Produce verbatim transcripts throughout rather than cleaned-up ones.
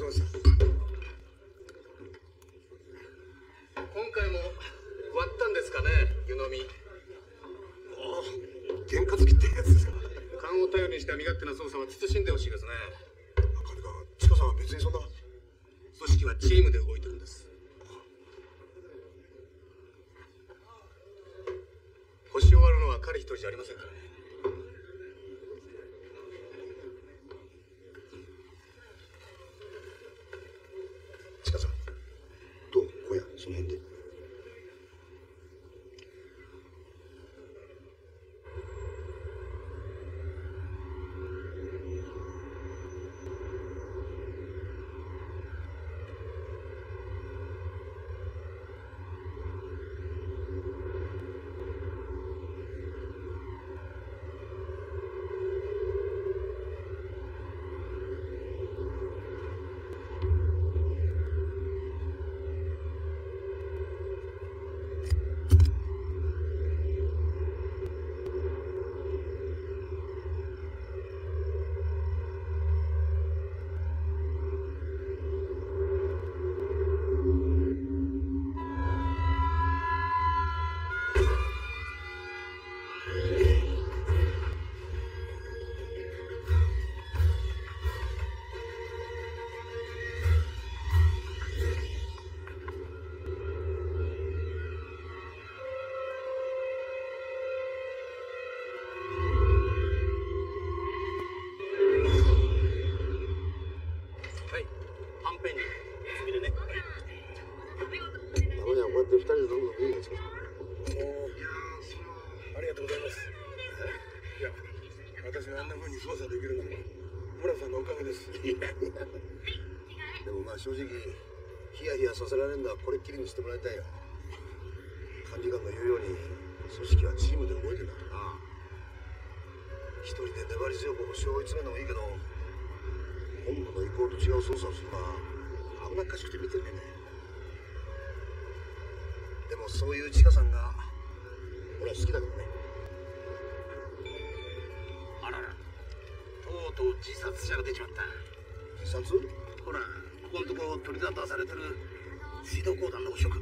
ました。 今回も割ったんですかね、湯飲み。 ああ、験担ぎってやつですか。 勘を頼りにした身勝手な捜査は慎んでほしいですね。 彼がチカさんは別にそんな。 組織はチームで動いてるんです。星を割るのは彼一人じゃありませんからね。 チカさん、どう小屋その辺で。正直ヒヤヒヤさせられるのはこれっきりにしてもらいたいよ。管理官が言うように組織はチームで動いてんだからな。一人で粘り強く星を追い詰めるのもいいけど、本部の意向と違う操作をするのは危なっかしくて見てねえね。でもそういうチカさんが俺は好きだけどね。 あらら、とうとう自殺者が出ちまった。 自殺？ ほら、ここのとこ取り沙汰されてる水道公団の汚職。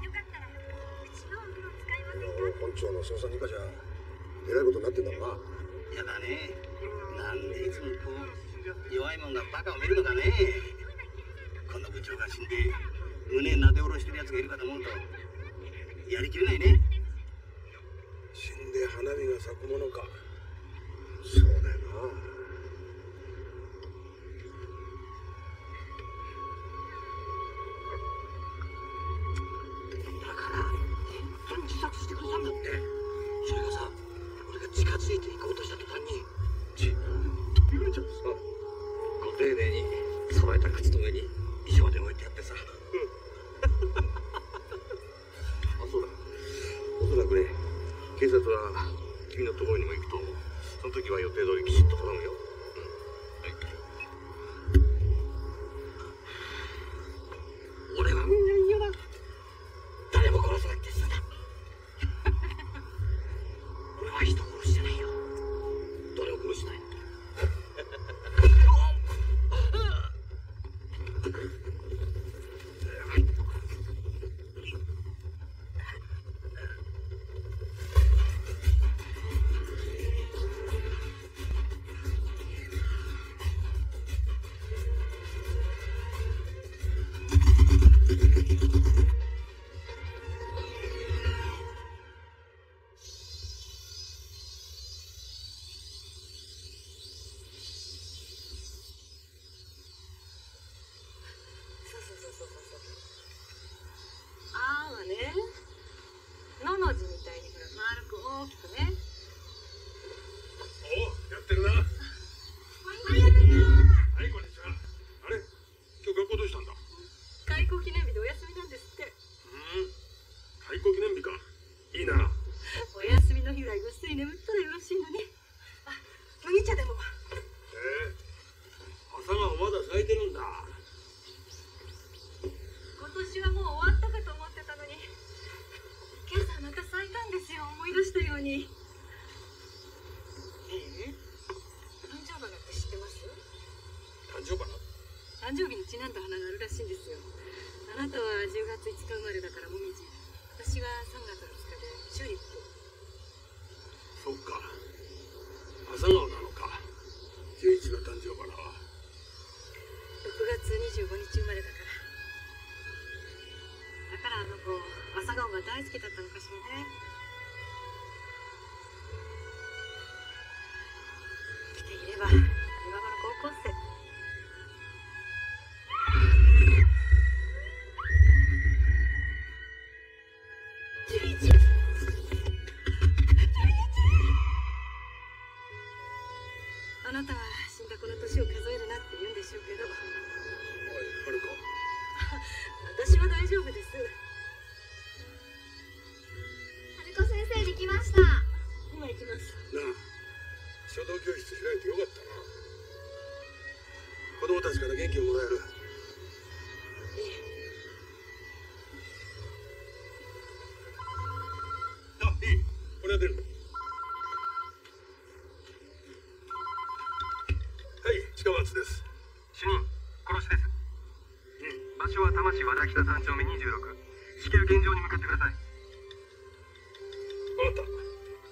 本庁の捜査二課じゃえらいことになってんだろうな。 やだね。なんでいつもこう弱いもんがバカを見るのかね。この部長が死んで胸なで下ろしてるやつがいるかと思うとやりきれないね。 死んで花火が咲くものか。そうだよな。 自殺してくれたんだって。それがさ、俺が近づいていこうとした途端に飛び降りちゃってさ、ご丁寧にさばいた靴の上に衣装で置いてやってさ、うん、あ、そうだ、おそらくね、警察は君のところにも行くと思う。その時は予定通りきちっと頼むよ。うん、はい。俺はみんな嫌だ。誰も殺さなくて済んだ。俺は人殺してないよ。誰を殺してない。 誕生日にちなんだ花があるらしいんですよ。あなたはじゅうがついつか生まれだからもみじ、私はさんがつみつかでチューリップ。 そうか、朝顔なのか。じゅういちの誕生花はろくがつにじゅうごにち生まれだから。だからあの子朝顔が大好きだったのかしらね。来ていれば今頃高校生。あなたは死んだ子の年を数えるなって言うんでしょうけど、 おい、春子。 私は大丈夫です。 春子先生できました。 今行きます。 なあ、書道教室開いてよかったな。子供たちから元気をもらえる。 ええ。 あ、いい。これは出る。はい、近松です。 主任、殺しです。場所は多摩市和田北さん丁目にじゅうろく。至急現場に向かってください。 わかった。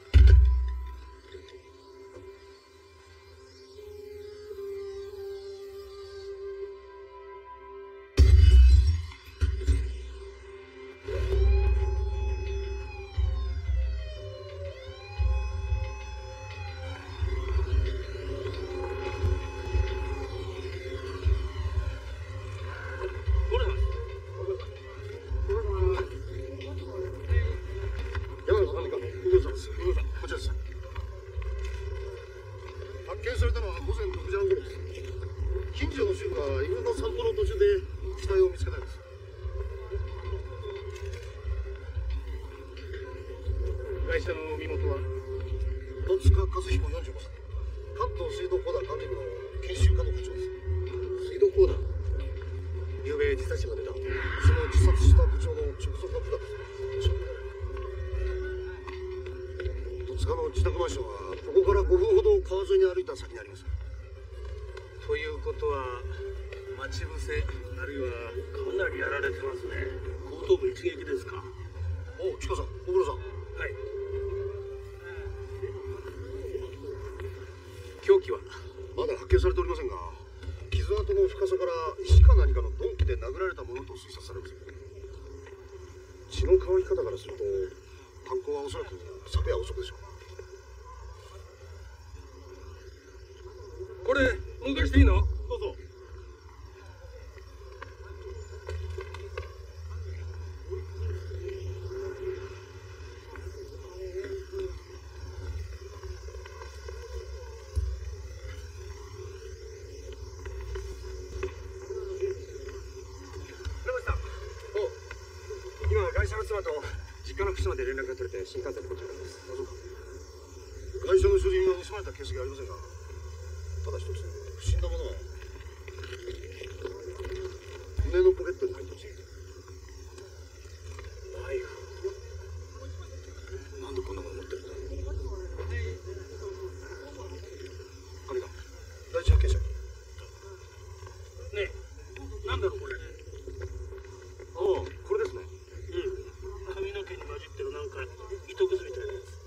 発見されたのは午前ろくじはん頃です。近所の主婦が犬の散歩の途中で死体を見つけたんです。 会社の身元は戸塚和彦よんじゅうごさい、関東水道工団管理部の研修課の課長です。 水道工団。ゆうべ自殺者が出た。 その自殺した部長の直属の部下です。戸塚の自宅マンションはここからごふんほど川沿いに歩いた先にあります。 ということは待ち伏せ、あるいはかなりやられてますね。後頭部一撃ですか。 おう、チカさん、小室さん。 はい。凶器はまだ発見されておりませんが、傷跡の深さから石か何かの鈍器で殴られたものと推察されます。血の乾き方からすると犯行はおそらく昨夜遅くでしょう。 これ動かしていいの？どうぞ。 今会社の妻と実家の福島で連絡が取れて新幹線でこっちに来ます。 あ、そうか。会社の所持品は盗まれた形跡がありませんが、ただ一つ不審なものは胸のポケットに入ってます。 ナイフ。なんでこんなもの持ってるんだ。 管理官、第一発見者。 ねえ、なんだろうこれ。 ああ、これですね。 うん。髪の毛に混じってるなんか糸くずみたいなやつ。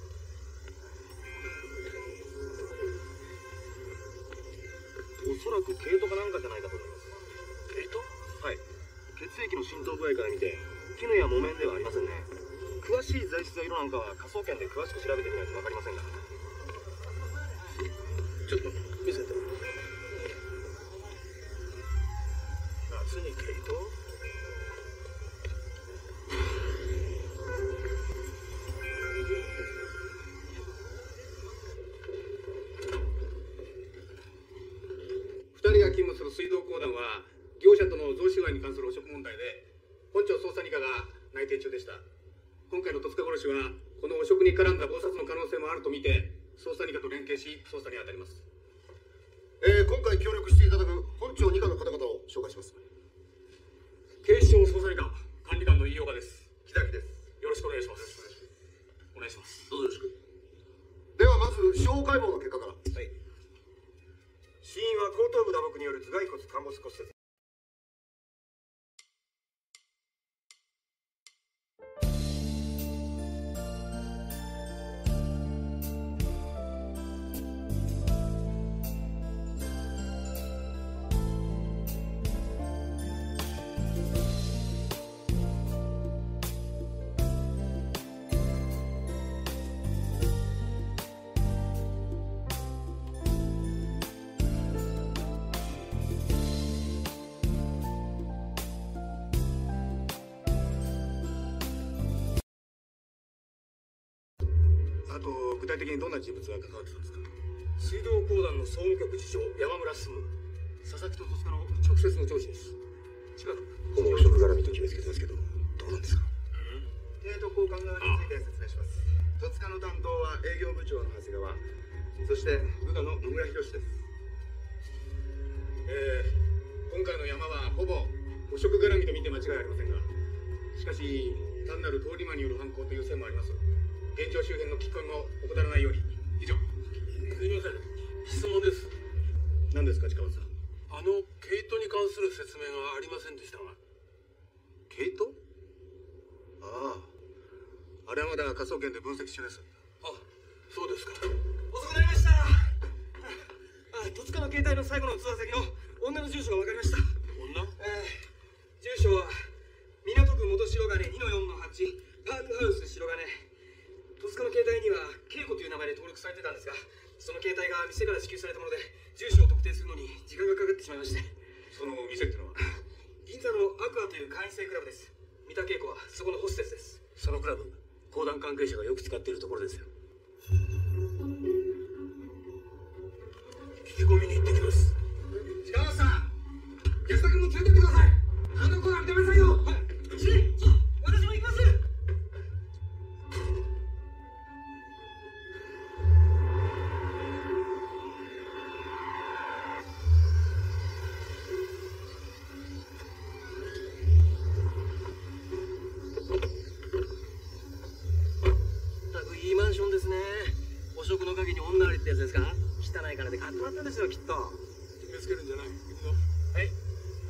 おそらく毛糸かなんかじゃないかと思います。 毛糸？ はい。血液の浸透具合から見て絹や木綿ではありませんね。詳しい材質や色なんかは科捜研で詳しく調べてみないと分かりませんが。 ちょっと見せて。夏に毛糸？ ふたりが勤務する水道工団は業者との贈収賄に関する汚職問題で本庁捜査二課が内偵中でした。今回の戸塚殺しはこの汚職に絡んだ謀殺の可能性もあるとみて捜査二課と連携し捜査に当たります。 えー、今回協力していただく本庁二課の方々を紹介します。 警視庁捜査二課管理官の飯岡です。 木崎です。 よろしくお願いします。お願いします。 どうぞよろしく。 ではまず司法解剖の結果から。 はい。死因は後頭部打撲による頭蓋骨陥没骨折。 あと具体的にどんな人物が関わってたんですか？ 水道公団の総務局次長山村進、佐々木と戸塚の直接の上司です。違うこの汚職絡みと決めつけてますけど、どうなんですか？ 帝都交換側について説明します。戸塚の担当は営業部長の長谷川、そして部下の野村博です。 えー、今回の山はほぼ汚職絡みと見て間違いありませんが、しかし単なる通り魔による犯行という線もあります。現場周辺の聞き込みも怠らないように。以上。 すみません、質問です。 何ですか、近松さん。 あの毛糸に関する説明がありませんでしたが。 毛糸？ああ、あれはまだ科捜研で分析中です。 あ、そうですか。 遅くなりました。あ、戸塚の携帯の最後の通話先の女の住所が分かりました。 女？ えー、住所は港区元白金 にのよんのはち パークハウス白金。戸塚の携帯には恵子という名前で登録されてたんですが、その携帯が店から支給されたもので住所を特定するのに時間がかかってしまいまして。 その店ってのは銀座のアクアという会員制クラブです。三田恵子はそこのホステスです。 そのクラブ、公団関係者がよく使っているところですよ。聞き込みに行ってきます。 近松さん、安田君も連れてってください。あの子は認めなさいよ。はい。 私も行きます。いいマンションですね。汚職の陰に女ありってやつですか？汚い金で買ってもらったんですよ、きっと。 決めつけるんじゃない。行くぞ。 はい。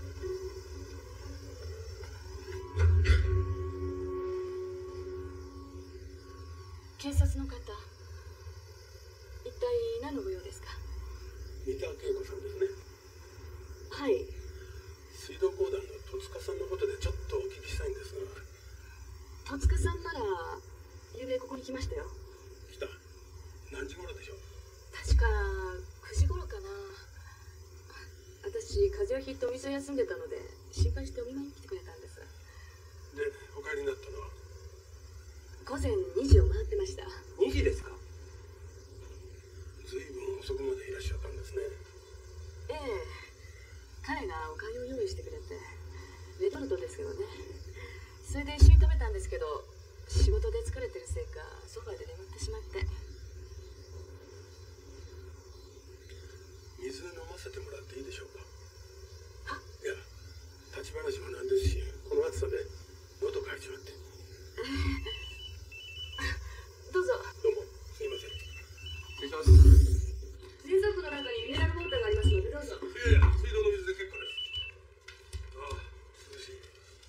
警察の方、一体何のご用ですか？ 三田恵子さんですね。 はい。 水道公団の戸塚さんのことでちょっとお聞きしたいんですが。 戸塚さんなら昨夜ここに来ましたよ。 来た。何時頃でしょう？ 確かくじ頃かな。私風邪をひいてお店を休んでたので心配してお見舞いに来てくれたんです。 で、お帰りになったのは？ 午前にじを回ってました。 にじですか？ ずいぶん遅くまでいらっしゃったんですね。 ええ、彼がおかゆを用意してくれて、レトルトですけどね。それで一緒に食べたんですけど、仕事で疲れてるせいかソファーで眠ってしまって。 水飲ませてもらっていいでしょうか？いや、立ち話もなんですし、この暑さで喉乾いちまって。 どうぞ。 どうもすいません。 失礼します。 冷蔵庫の中にミネラルウォーターがありますのでどうぞ。 いやいや、水道の水で結構です。ああ、涼しい。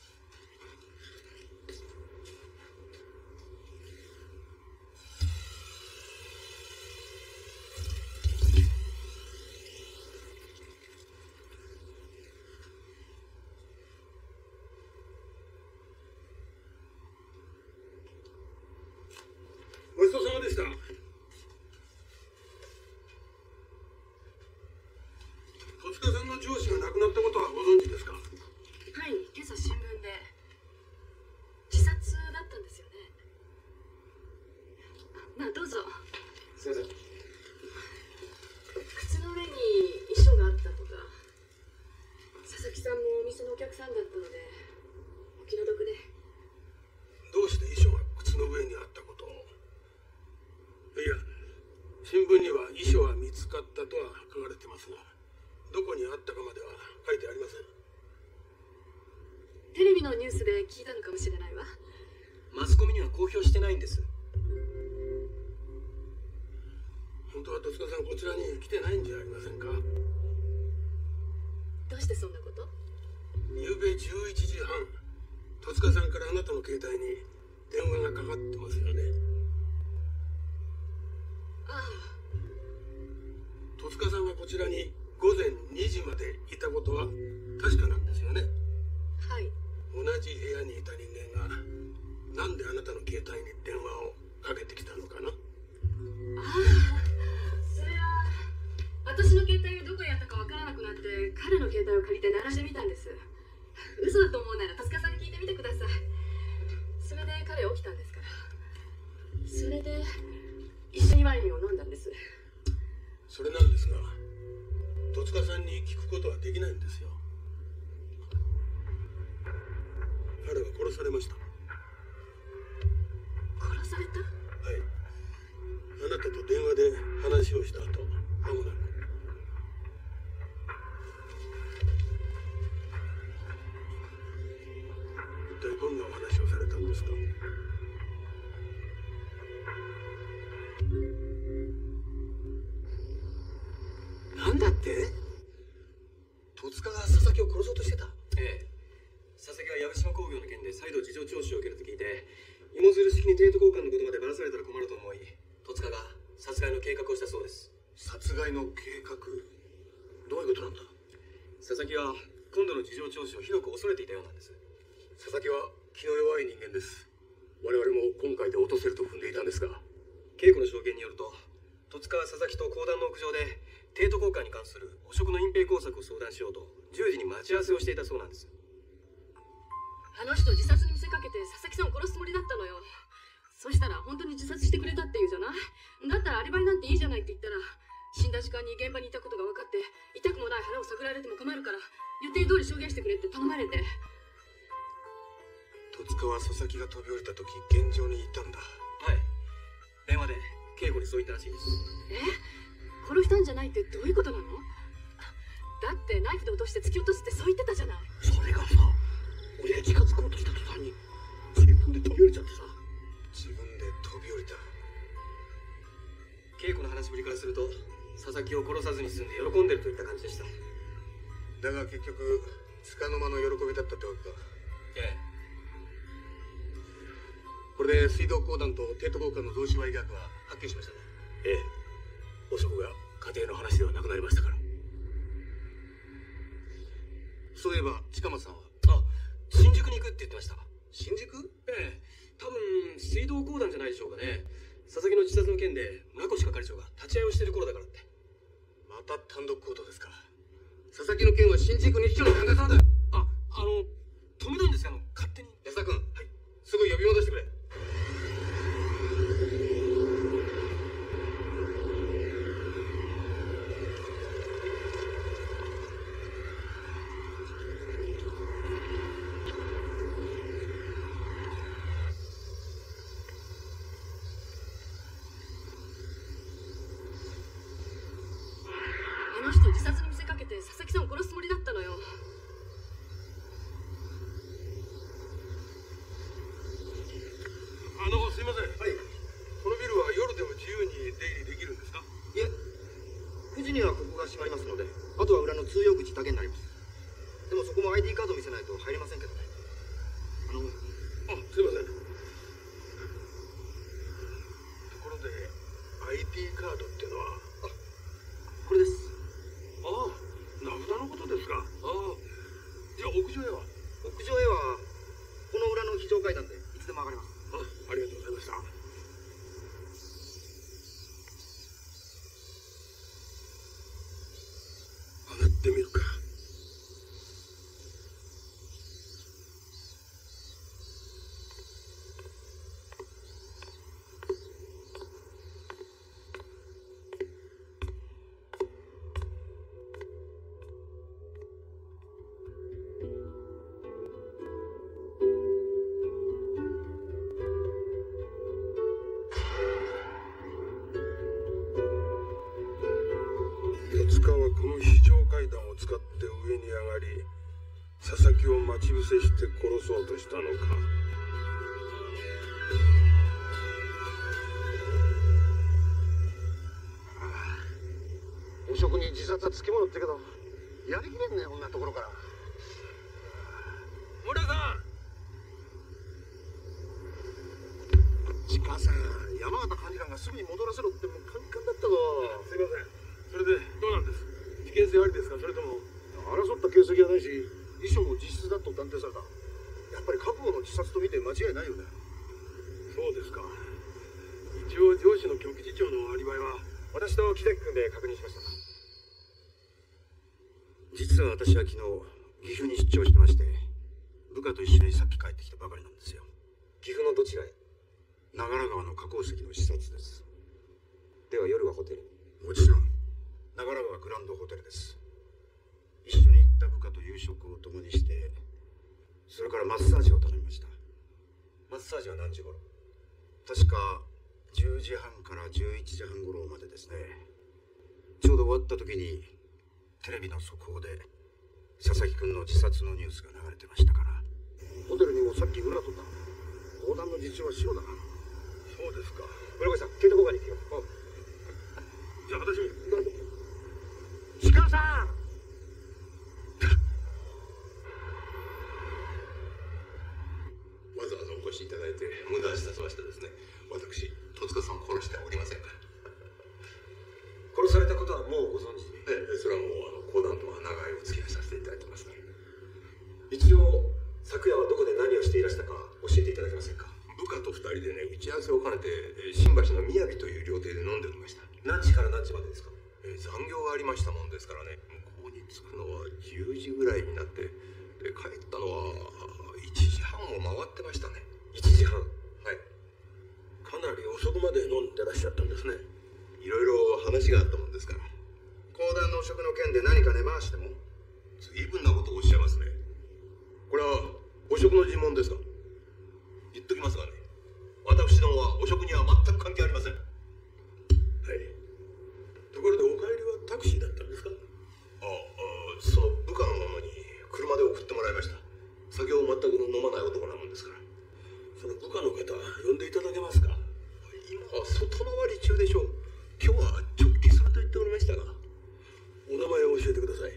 ごちそうさまでした。戸塚さんの上司が亡くなったことはご存知ですか？ はい、今朝新聞で自殺だったんですよね。まあどうぞ。 すいません。 靴の上に遺書があったとか、佐々木さんもお店のお客さんだったのでお気の毒で。 どうして遺書が靴の上にあったことを？いや、新聞には遺書が見つかったとは書かれてますが、どこにあったかまでは書いてありません。 テレビのニュースで聞いたのかもしれないわ。 マスコミには公表してないんです。 本当は戸塚さんこちらに来てないんじゃありませんか？ どうしてそんなこと？ ゆうべじゅういちじはん、戸塚さんからあなたの携帯に電話がかかってますよね。 ああ。 戸塚さんはこちらに午前にじまでいたことは確かなんですよね。 はい。 同じ部屋にいた人間がなんであなたの携帯に電話をかけてきたのかな？ ああ、それは私の携帯がどこにあったかわからなくなって彼の携帯を借りて鳴らしてみたんです。嘘だと思うなら戸塚さんに聞いてみてください。それで彼起きたんですから。それで一緒にワインを飲んだんです。 それなんですが、戸塚さんに聞くことはできないんですよ。彼は殺されました。 殺された？ はい。あなたと電話で話をした後、間もなく。一体どんなお話をされたんですか？ なんだって？戸塚が佐々木を殺そうとしてた？ええ。佐々木は藪島工業の件で再度事情聴取を受けると聞いて、芋づる式にデート交換のことまでばらされたら困ると思い、戸塚が殺害の計画をしたそうです。 殺害の計画？どういうことなんだ？ 佐々木は今度の事情聴取をひどく恐れていたようなんです。 佐々木は気の弱い人間です。我々も今回で落とせると踏んでいたんですが、 稽古の証言によると、戸塚は佐々木と講談の屋上でデート交換に関する汚職の隠蔽工作を相談しようとじゅうじに待ち合わせをしていたそうなんです。 あの人自殺に見せかけて佐々木さんを殺すつもりだったのよ。そしたら本当に自殺してくれたっていうじゃない。だったらアリバイなんていいじゃないって言ったら、死んだ時間に現場にいたことが分かって痛くもない腹を探られても困るから予定通り証言してくれって頼まれて。 戸塚は佐々木が飛び降りた時現場にいたんだ。 はい、電話で稽古にそう言ったらしいです。 え？殺したんじゃないってどういうことなの？だってナイフで落として突き落とすってそう言ってたじゃない。 それがさ、俺が近づこうとした途端に自分で飛び降りちゃってさ。 自分で飛び降りた？ 稽古の話ぶりからすると佐々木を殺さずに済んで喜んでるといった感じでした。 だが結局つかの間の喜びだったってわけか。 ええ。 これで水道公団と帝都交換の贈収賄疑惑ははっきりしましたね。 ええ。汚職が家庭の話ではなくなりましたから。 そういえば近松さんは？ あ、新宿に行くって言ってました。 新宿？ ええ、多分水道公団じゃないでしょうかね。佐々木の自殺の件で村越係長が立ち会いをしている頃だからって。 また単独行動ですか？佐々木の件は新宿日朝の考えそうだ。 あ、あの止めたんですよ、あの勝手に。 安田君、はい、すぐ呼び戻してくれ。 あの人自殺に見せかけて佐々木さんを殺すつもりだったのよ。 あのすいません。はい。このビルは夜でも自由に出入りできるんですか？ いえ、くじにはここが閉まりますので、あとは裏の通用口だけになります。でもそこも アイディー カード見せないと入れませんけどね。あのあ、すいません。ところで アイディー カードっていうのは？ あ、これです。 ああ、名札のことですか。ああ、じゃあ屋上へは？ 屋上へはこの裏の非常階段でいつでも上がれます。 あ、ありがとうございました。上がってみるか。戸塚はこの非常階段を使って上に上がり、佐々木を待ち伏せして殺そうとしたのか。 汚職に自殺はつきものってけど、やりきれんねこんなところから。 村さん。 近さん、山形管理官がすぐに戻らせろってもうカンカンだったぞ。 すいません。それでどうなんです？事件性ありですか？それとも争った形跡はないし、遺書も自筆だと断定された。やっぱり覚悟の自殺と見て間違いないよね。 そうですか。一応上司の局次長のアリバイは私と木崎君で確認しました。 実は私は昨日岐阜に出張してまして、部下と一緒にさっき帰ってきたばかりなんですよ。 岐阜のどちらへ？ 長良川の河口石の視察です。 では夜はホテル？ もちろん。長良川グランドホテルです。一緒に行った部下と夕食を共にして、それからマッサージを頼みました。 マッサージは何時頃？ 確かじゅうじはんからじゅういちじはん頃までですね。ちょうど終わった時にテレビの速報で佐々木君の自殺のニュースが流れてましたから。ホテルにもさっき裏取った。砲弾の実は塩だ。 そうですか。 村越さん、携帯交換に行くよ。 じゃあ私鹿さん。 わざわざお越しいただいて無駄足させましたですね。私戸塚さんを殺してはおりませんから。 殺されたことはもうご存知？ ええ、それはもうあの講談とは長いお付き合いさせていただいてますから。 一応昨夜はどこで何をしていらしたか教えていただけませんか？ 部下と二人でね、打ち合わせを兼ねて新橋の雅という料亭で飲んでおりました。 何時から何時までですか？ えー、残業がありましたもんですからね、向こうに着くのはじゅうじぐらいになって、で帰ったのはいちじはんを回ってましたね。 いちじはん。 はい。かなり遅くまで飲んでらっしゃったんですね。いろいろ話があったもんですから。 講談の汚職の件で何か根回しても？ 随分なことをおっしゃいますね。これは汚職の尋問ですか？言っときますがね、私どもは汚職には全く関係ありません。はい。ところでお帰りはタクシーだったんですか？ああ、その部下の者に車で送ってもらいました。酒を全く飲まない男なもんですから。その部下の方呼んでいただけますか？今は外回り中でしょう。今日は直帰すると言っておりましたが。お名前を教えてください。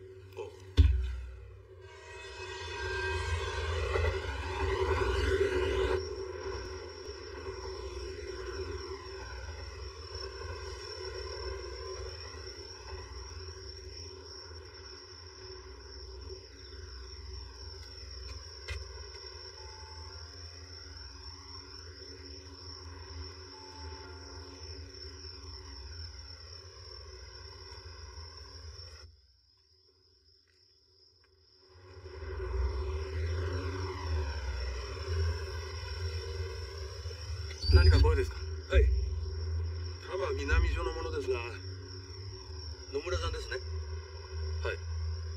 何か声ですか？はい。多摩南署の者ですが、野村さんですね。はい。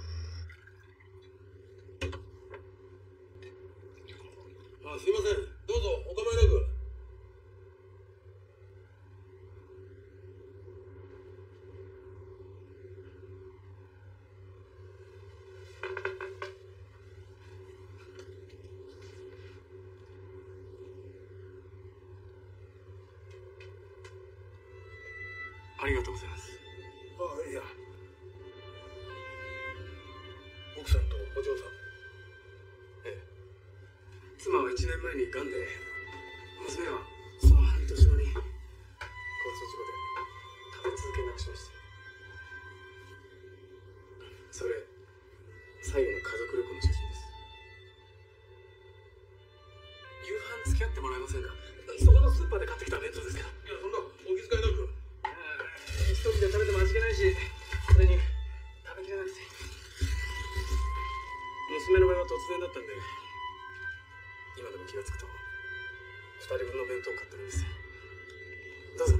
あ、すいません。どうぞお構いなく。ありがとうございます。ああ、いや。奥さんとお嬢さん。ええ。妻はいちねんまえに癌で、娘はその半年後に交通事故で立て続けに亡くしました。それ、最後の家族旅行の写真です。夕飯付き合ってもらえませんか？そこのスーパーで買ってきた弁当ですから。いや、そんなお気遣いなく。一人で食べても味気ないし、それに食べきれなくて。娘の場合は突然だったんで、今でも気がつくと二人分の弁当を買ってるんです。どうぞ。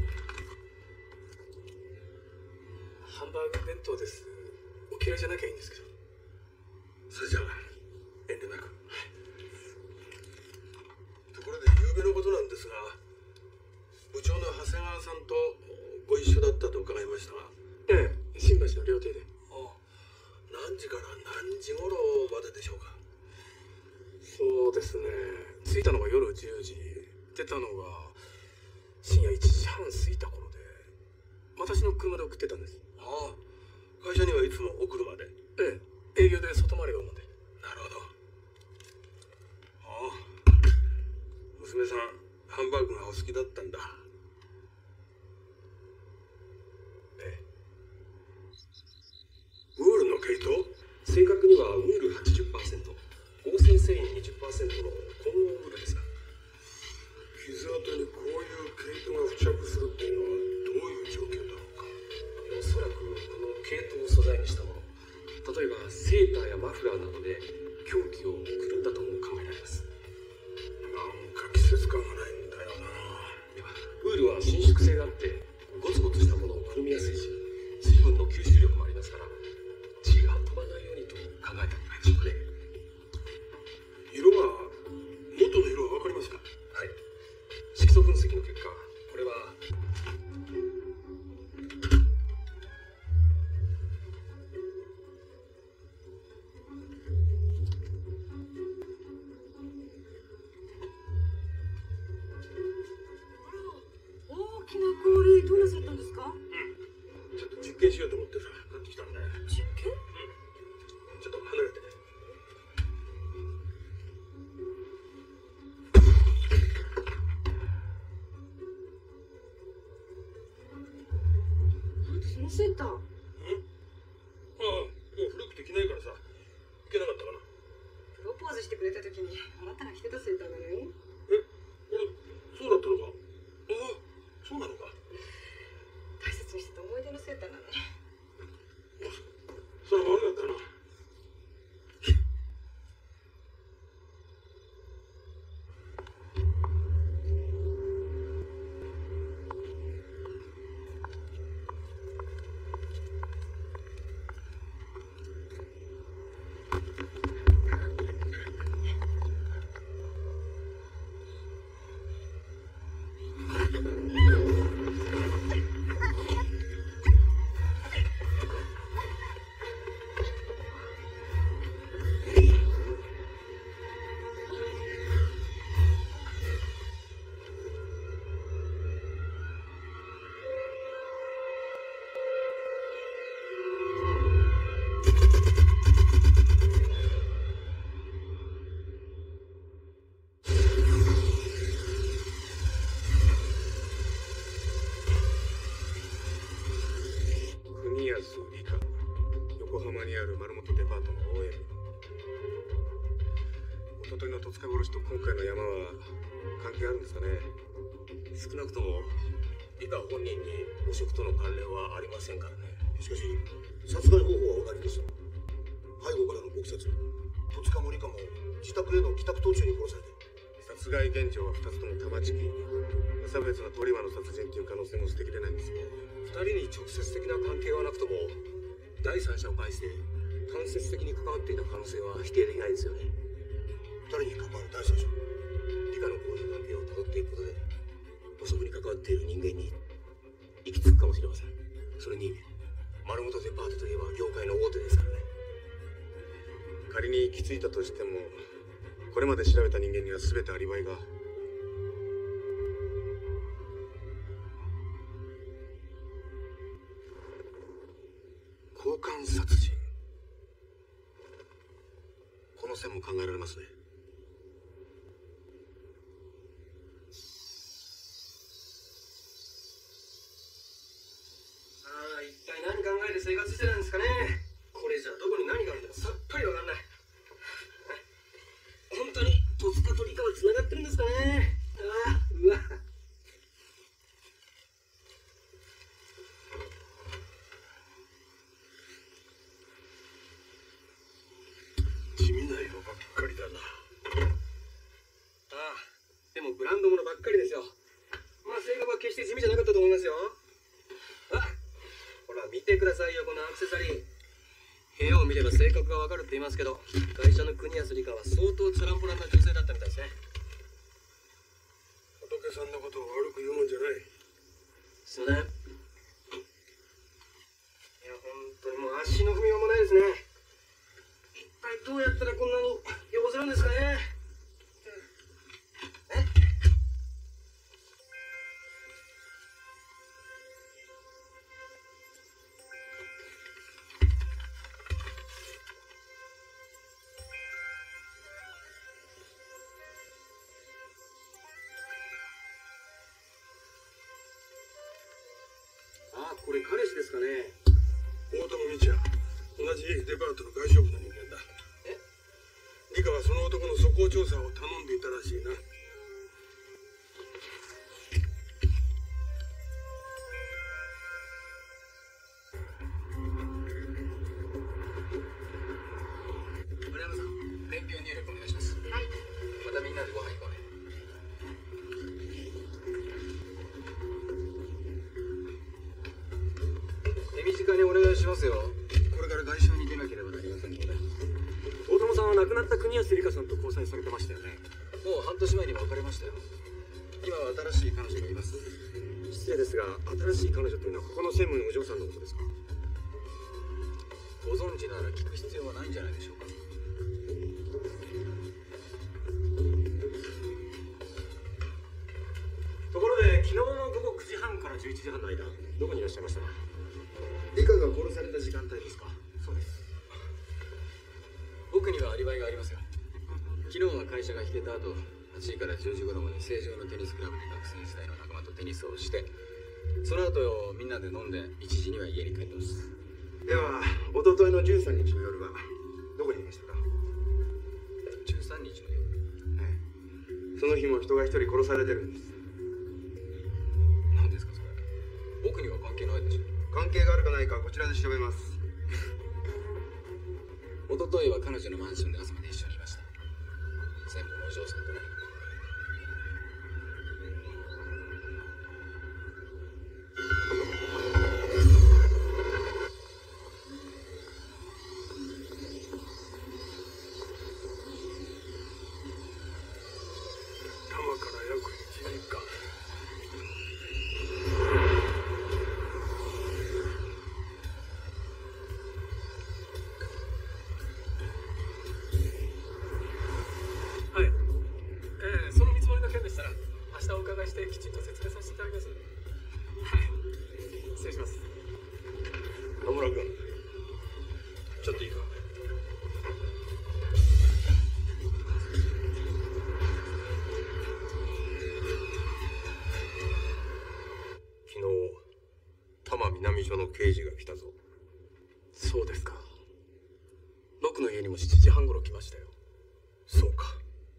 ハンバーグ弁当です。お嫌いじゃなきゃいいんですけど。それじゃあ遠慮なく。ところで夕べのことなんですが、部長の長谷川さんとご一緒だったと伺いましたが。ええ、新橋の料亭で。ああ、何時から何時頃まででしょうか？そうですね、着いたのが夜じゅうじ、出たのが深夜いちじはん過ぎた頃で、私の車で送ってたんです。ああ、会社にはいつもお車で？ええ、営業で外回りが主で。なるほど。ああ、娘さんハンバーグがお好きだったんだ。ウールの毛糸？ 正確にはウール はちじゅっパーセント、合成繊維 にじゅっパーセント の混合ウールですが。 傷跡にこういう毛糸が付着するっていうのはどういう状況だろうか？ おそらくこの毛糸を素材にしたもの、例えばセーターやマフラーなどで凶器をくるんだとも考えられます。 なんか季節感がないんだよな。 ウールは伸縮性があってごつ験しようと思ってさ、買ってきたんだよ。 実験？ うん。ちょっと離れて。 そのセーター。 うん？ああ、もう古くて着ないからさ、いけなかったかな。 プロポーズしてくれた時にあなたが着てたセーターなのよ。 え、俺、そうだったのか。ああ、そうなのか。 大切にしてた思い出のセーターなのね。 それは悪かったな。横浜にある丸本デパートの オーエル。 一昨日の戸塚殺しと今回の山は関係あるんですかね。 少なくとも理香本人に汚職との関連はありませんからね。 しかし殺害方法は同じです。背後からの撲殺。戸塚も理香も自宅への帰宅途中に殺されて。 殺害現場はふたつとも多摩地区。無差別な通り魔の殺人という可能性も捨てきれないんですよ。 二人に直接的な関係はなくとも第三者を介して間接的に関わっていた可能性は否定できないですよね。 二人に関わる第三者。 理香の交友関係をたどっていくことで汚職に関わっている人間に行き着くかもしれません。それに丸本デパートといえば業界の大手ですからね。 仮に行き着いたとしてもこれまで調べた人間には全てアリバイが。交換殺人、この線も考えられますね。 ああ、一体何考えて生活してたんですかね。これじゃどこに何があるんだかさっぱりわかんない。本当に戸塚と理香はつながってるんですかね。ああ、うわ。 地味な色ばっかりだな。 ああ、でもブランド物ばっかりですよ。まあ性格は決して地味じゃなかったと思いますよ。あ、ほら見てくださいよ、このアクセサリー。部屋を見れば性格がわかるって言いますけど、会社の国安理香は相当チャランポランな女性だったみたいですね。 仏さんのことを悪く言うもんじゃない。 すいません。いや、本当にもう足の踏みようもないですね。一体どうやったらこんなに汚せるんですかね。え？あ、これ彼氏ですかね。 大友道也、同じデパートの外商部の人間だ。 え？ 理香はその男の素行調査を頼んでいたらしいな。 村山さん、伝票入力お願いします。はい。またみんなでご飯行こうね。 手短にお願いしますよ。 これから外商に出なければなりませんので。 大友さんは亡くなった国安理香さんと交際されてましたよね。 もう半年前に別れましたよ。今は新しい彼女がいます。 失礼ですが、新しい彼女というのはここの専務のお嬢さんのことですか？ ご存知なら聞く必要はないんじゃないでしょうか。 ところで昨日の午後くじはんからじゅういちじはんの間どこにいらっしゃいましたか？ 理香がた時間帯ですか？ そうです。僕にはアリバイがありますよ。昨日は会社が引けた後、はちじからじゅうじ頃まで成城のテニスクラブで学生時代の仲間とテニスをして、その後みんなで飲んでいちじには家に帰ってます。 では一昨日のじゅうさんにちの夜はどこにいましたか？ じゅうさんにちの夜。 ええ、その日も人が一人殺されてるんです。 何ですかそれ？僕には関係ないでしょ。 関係があるかないかこちらで調べます。 一昨日は彼女のマンションで朝まで一緒にいました。全部のお嬢さんとね。 多摩から約いちじかん。はい、えー、その見積もりの件でしたら明日お伺いしてきちんと説明させていただきます。はい、失礼します。 野村君、ちょっといいか。昨日多摩南署の刑事が来たぞ。 そうですか。僕の家にもしちじはん頃来ましたよ。 そうか。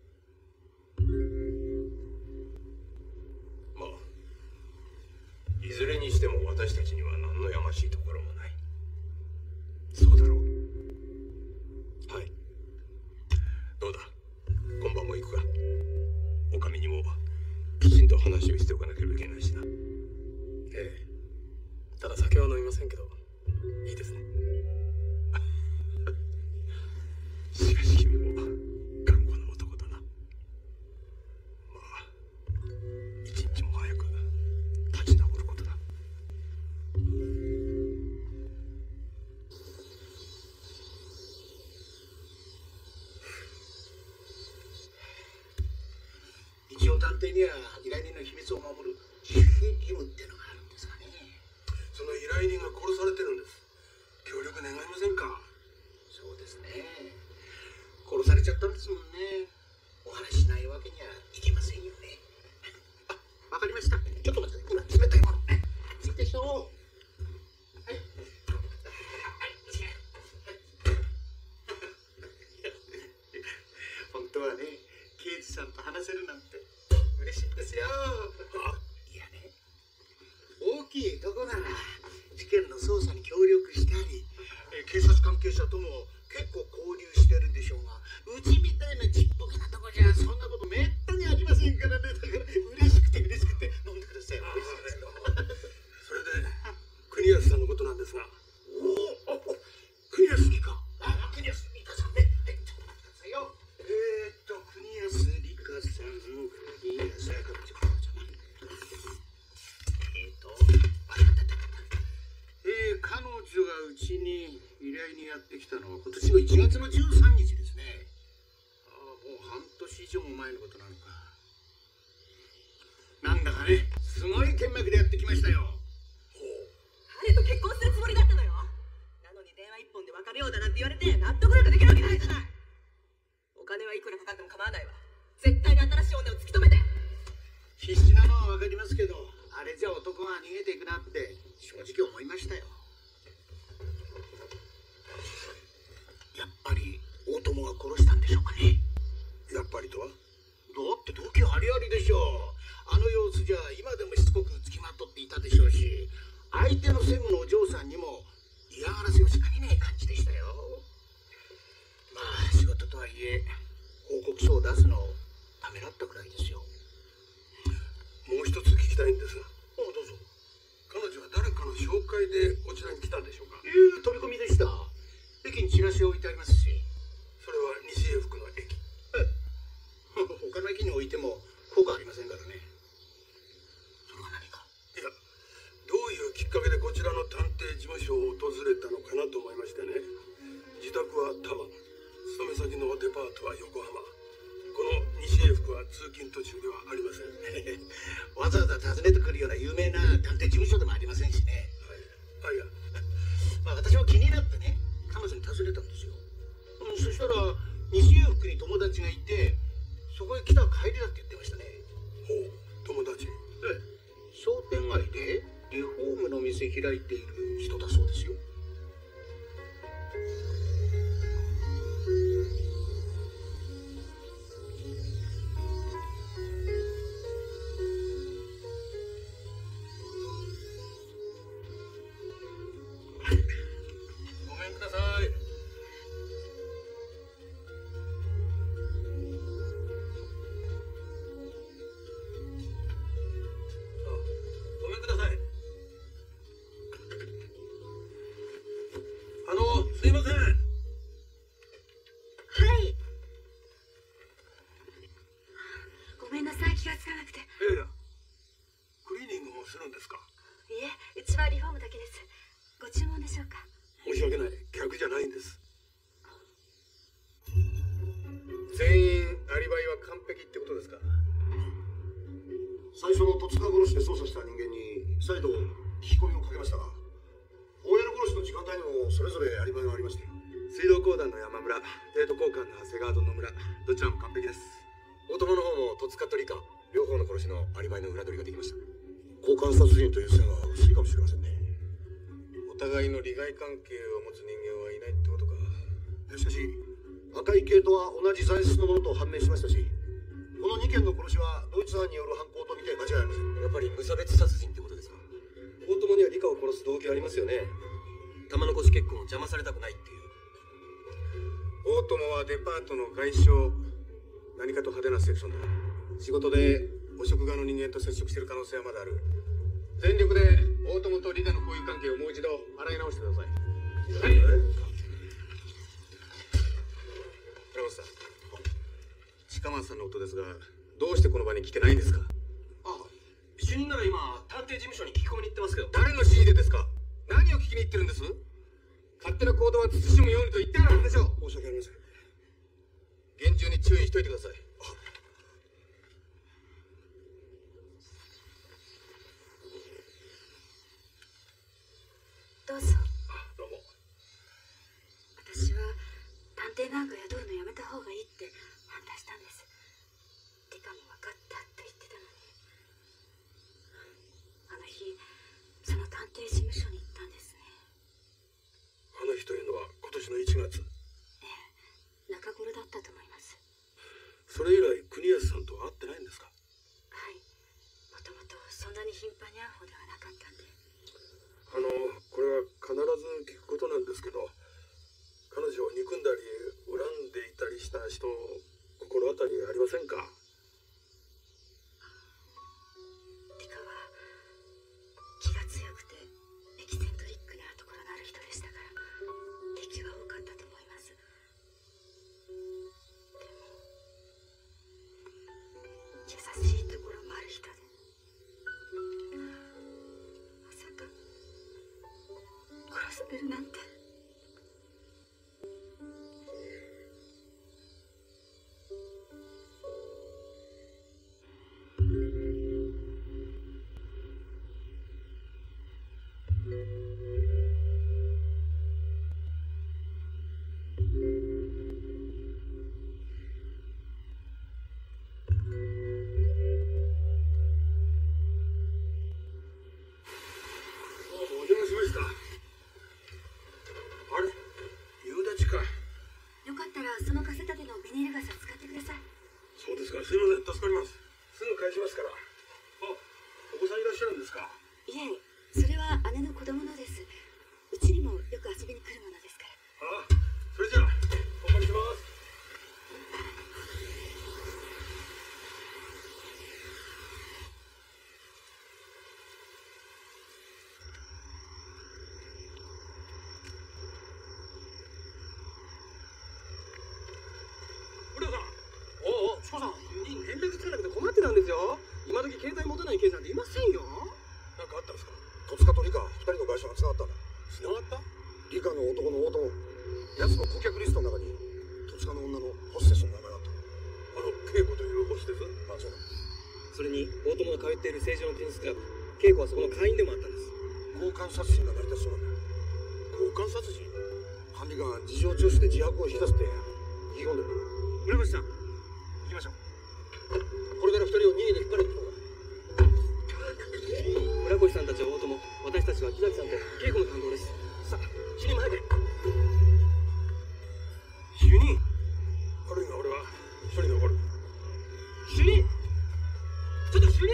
まあいずれにしても私たちには何のやましいところもない。 そうだろう。 はい。どうだ、今晩も行くか。お上にもきちんと話をしておかなければいけないしな。 ええ。ただ酒は飲みませんけど、いいですね。 しかし君も頑固な男だな。まあ一日も早く立ち直ることだ。 一応探偵には依頼人の秘密を守る守秘義務ってのがあるんですかね。 その依頼人が殺されてるんです。協力願いませんか？ そうですね。殺されちゃったんですもんね。お話ししないわけにはいきませんよね。あ、わかりました。ちょっと待って、今冷たいものね。熱いでしょう。はい。本当はね、刑事さんと話せるなんて嬉しいんですよ。いやね、大きいとこなら事件の捜査に協力したり、警察関係者とも結構交流してるんでしょうが、うちみたいなちっぽけなとこじゃそんなことめったにありませんからね。だから嬉しくて嬉しくて飲んでください。 それで国安さんのことなんですが。 おお、国安理香。あ、国安理香さんね。はい、ちょっと待ってくださいよ。えーっと国安理香さん、国安理香えーっとあったあったあった。えー、彼女がうちに依頼にやってきたのは今年のいちがつのじゅうさんにちですね。ああ、もう半年以上も前のことなのか。なんだかね、すごい剣幕でやってきましたよ。 彼と結婚するつもりだったのよ。なのに電話一本で別れようだなんて言われて納得なんかできるわけないじゃない。お金はいくらかかっても構わないわ。絶対に新しい女を突き止めて。 必死なのはわかりますけど、あれじゃ男が逃げていくなって正直思いましたよ。やっぱり大友が殺したんでしょうかね。 やっぱりとは？ だって動機ありありでしょう。あの様子じゃ今でもしつこくつきまとっていたでしょうし、相手の専務のお嬢さんにも嫌がらせをしかねない感じでしたよ。まあ仕事とはいえ報告書を出すのをためらったくらいですよ。 もう一つ聞きたいんですが。 おう、どうぞ。 彼女は誰かの紹介でこちらに来たんでしょうか？ ええ、飛び込みでした。駅にチラシを置いてありますし。 それは西永福の駅。 ええ、他の駅に置いても効果ありませんからね。それは何か？ いや、どういうきっかけでこちらの探偵事務所を訪れたのかなと思いましてね。自宅は多摩、勤め先のデパートは横浜。この西永福は通勤途中ではありません。 わざわざ訪ねてくるような有名な探偵事務所でもありませんしね。 はい。あ、いや、 まあ私も気になってね、彼女に尋ねたんですよ。うん、そしたら西裕福に友達がいて、そこへ来た帰りだって言ってましたね。 ほう、友達。 ええ、商店街でリフォームの店開いている人だそうですよ。 ごめんください。ごめんください。あの、すいません。 はい。ごめんなさい、気がつかなくて。 いやいや、クリーニングもするんですか？ いえ、うちはリフォームだけです。ご注文でしょうか？ 申し訳ない、客じゃないんです。 全員アリバイは完璧ってことですか？ 最初の戸塚殺しで捜査した人間に再度聞き込みをかけましたが、オーエル殺しの時間帯にもそれぞれアリバイがありまして、 水道公団の山村、デート交換の長谷川と野村、どちらも完璧です。大友の方も戸塚と理科、両方の殺しのアリバイの裏取りができました。 交換殺人という線は薄いかもしれませんね。 お互いの利害関係を持つ人間はいないってことか。 しかし赤い系統は同じ材質のものと判明しましたし、このにけんの殺しは同一犯による犯行と見て間違いありません。 やっぱり無差別殺人ってことですか？大友には理科を殺す動機ありますよね。玉の腰結婚を邪魔されたくないっていう。 大友はデパートの外商、何かと派手なセクションだ。仕事で汚職側の人間と接触している可能性はまだある。全力で大友と理科の交友関係をもう一度洗い直してください。はい。倉本さん、近松さんの夫ですが、どうしてこの場に来てないんですか？ あ、主任なら今探偵事務所に聞き込みに行ってますけど。 誰の指示でですか？何を聞きに行ってるんです？勝手な行動は慎むようにと言ってあるはずでしょう。 申し訳ありません。 厳重に注意しといてください。 どうぞ。 どうも。 私は探偵なんか雇うのやめた方がいいって反対したんです。理科も分かったって言ってたのに。あの日、その探偵事務所に行ったんですね。 あの日というのは今年のいちがつ。 ええ、中頃だったと思います。 それ以来国安さんとは会ってないんですか？ はい。もともとそんなに頻繁に会う方ではなかったんで。 あの、これは必ず聞くことなんですけど、彼女を憎んだり恨んでいたりした人、心当たりありませんか？ 理科は気が強くてエキセントリックなところのある人でしたから、敵が多かったと思います。でも優しいところもある人で、まさか殺されるなんて。 お邪魔しました。あれ、夕立か。 よかったらそのカセットでのビニール傘使ってください。 そうですか、すいません、助かります。すぐ返しますから。あ、お子さんいらっしゃるんですか？ いえ、それは姉の子供のです。うちにもよく遊びに来るものですから。 ああ、それじゃあお借りします。浦さん。 おお、チコさん、連絡つかなくて困ってたんですよ。今時携帯持たない刑事なんていませんよ。 なんかあったんですか？ 戸塚と理科ふたりの会社がつながったんだ。 つながった？ 理科の男の大友、奴の顧客リストの中に戸塚の女のホステスの名前があった。 あの恵子というホステス？ あ、そうだ。 それに大友が通っている成城のテニスクラブ、恵子はそこの会員でもあったんです。 交換殺人が成り立つそうなんだ。交姦殺人。 管理官は事情聴取で自白を引き出すって言い込んでる。 村越さん、行きましょう。これから二人を任意で引っ張りに行こうか。村越さんたちは大友、私たちは木崎さんと稽古の担当です。さあ、主任も早く。 主任。悪いが俺は一人残る。 主任、ちょっと主任。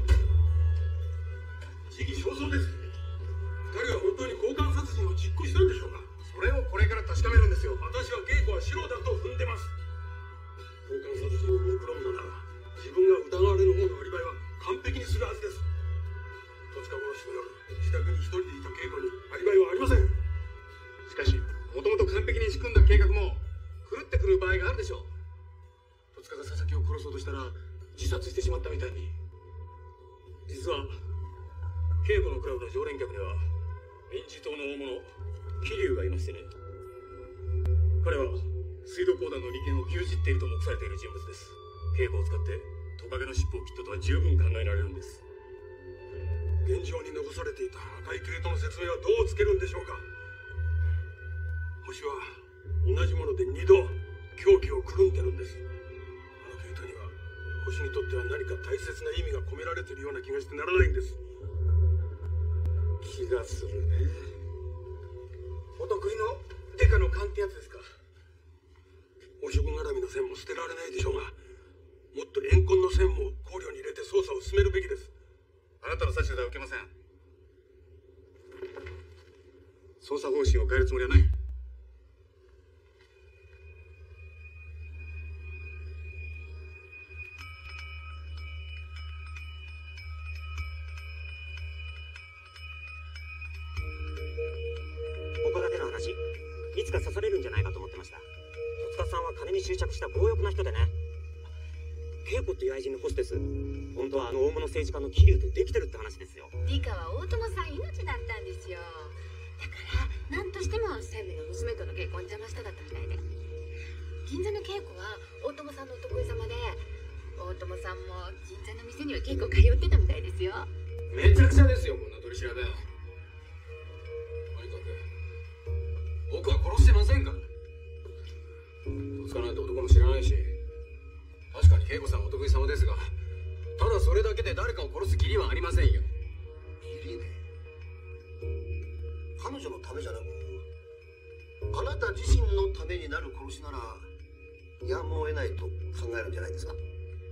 時期尚早です。二人は本当に交換殺人を実行したんでしょうか。 それをこれから確かめるんですよ。 私は稽古は素人だと踏んでます。交換殺人を目論むのなら自分が疑われる方のアリバイは完璧にするはずです。戸塚殺しの夜、自宅に一人でいた稽古にアリバイはありません。 しかし、もともと完璧に仕組んだ計画も狂ってくる場合があるでしょう。 戸塚が佐々木を殺そうとしたら自殺してしまったみたいに。実は稽古のクラブの常連客には民事党の大物桐生がいましてね。彼は水道公団の利権を牛耳っていると目されている人物です。稽古を使ってトカゲの尻尾を切ったとは十分考えられるんです。現状に残されていた赤い毛糸の説明はどうつけるんでしょうか。星は同じもので二度狂気をくるんでるんです。あの毛糸には星にとっては何か大切な意味が込められているような気がしてならないんです。 気がするね。お得意のデカの勘ってやつですか。 汚職絡みの線も捨てられないでしょうが、もっと怨恨の線も考慮に入れて捜査を進めるべきです。 あなたの指図は受けません。捜査方針を変えるつもりはない。 ここだけの話、いつか刺されるんじゃないかと思ってました。戸塚さんは金に執着した強欲な人でね。恵子っていう愛人のホステス、本当はあの大物政治家の桐生とできてるって話ですよ。 理香は大友さん命だったんですよ。だから何としても専務の娘との結婚邪魔したかったみたいで、銀座の恵子は大友さんのお得意様で、大友さんも銀座の店には結構通ってたみたいですよ。 めちゃくちゃですよ、こんな取り調べ。とにかく僕は殺してませんから。戸塚なんて男も知らないし、確かに恵子さんはお得意様ですが、ただそれだけで誰かを殺す義理はありませんよ。 義理ね。彼女のためじゃなく、あなた自身のためになる殺しならやむを得ないと考えるんじゃないですか。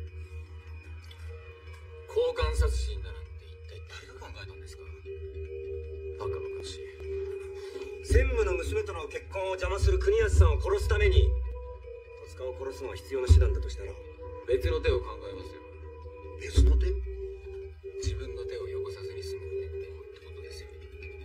交換殺人だなんて一体誰が考えたんですか。バカバカしい。 専務の娘との結婚を邪魔する国安さんを殺すために戸塚を殺すのは必要な手段だとしたら、 別の手を考えますよ。 別の手？ 自分の手を汚さずに済むってことですよ。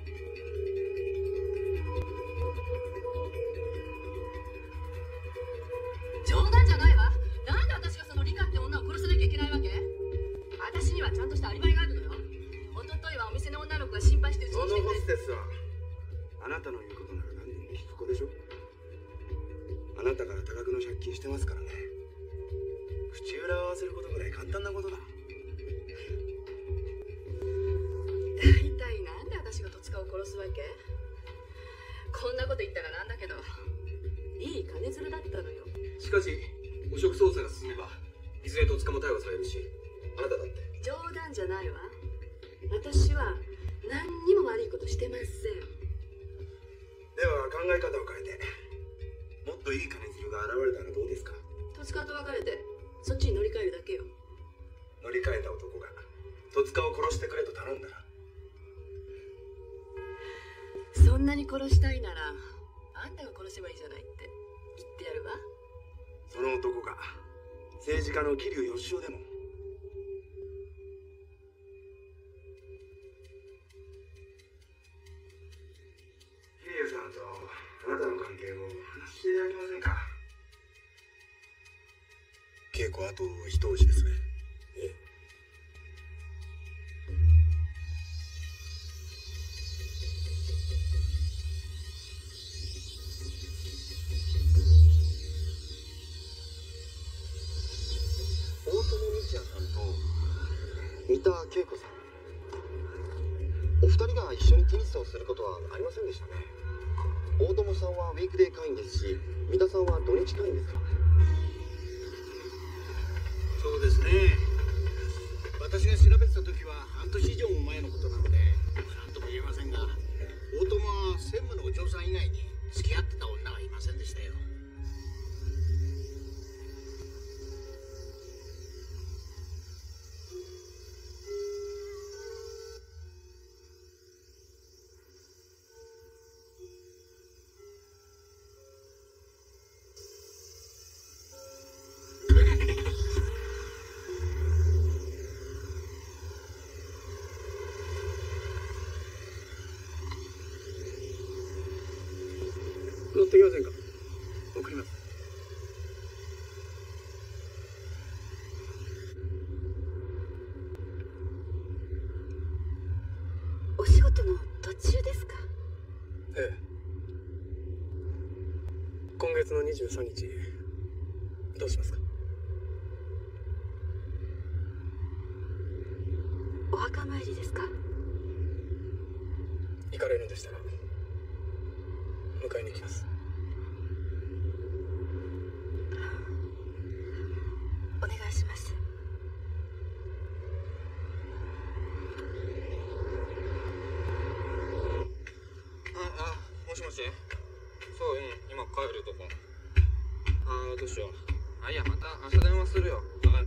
冗談じゃないわ。なんで私がそのリカって女を殺さなきゃいけないわけ？私にはちゃんとしたアリバイがあるのよ。一昨日はお店の女の子が心配してうちに来てくれて。 ステスはあなたの言うことなら何でも聞く子でしょ。あなたから多額の借金してますからね。口裏を合わせることぐらい簡単なことだ。 大体なんで私が戸塚を殺すわけ？こんなこと言ったらなんだけど、いい金づるだったのよ。 しかし汚職捜査が進めばいずれ戸塚も逮捕されるし、あなただって。 冗談じゃないわ。私は何にも悪いことしてません。 では考え方を変えて、もっといい金づるが現れたらどうですか。 戸塚と別れてそっちに乗り換えるだけよ。 乗り換えた男が戸塚を殺してくれと頼んだら、 そんなに殺したいならあんたが殺せばいいじゃないって言ってやるわ。 その男が政治家の桐生義雄でも。桐生さんとあなたの関係を話していただけませんか。稽古あと一押しですね。ええ。 大友道也さんと三田恵子さん、お二人が一緒にテニスをすることはありませんでしたね。 大友さんはウィークデー会員ですし、三田さんは土日会員ですか？ そうですね。私が調べてた時は半年以上も前のことなので何とも言えませんが、大友は専務のお嬢さん以外に付き合ってた女はいませんでしたよ。 乗ってきませんか？送ります。 お仕事の途中ですか？ ええ。今月のにじゅうさんにちどうしますか？ お墓参りですか？ 行かれるんでしたら迎えに行きます。 お願いします。 ああ、もしもし。そう、うん、今帰るとこ。ああ、どうしよう。あ、いや、また明日電話するよ。はい。じゃあな。はい。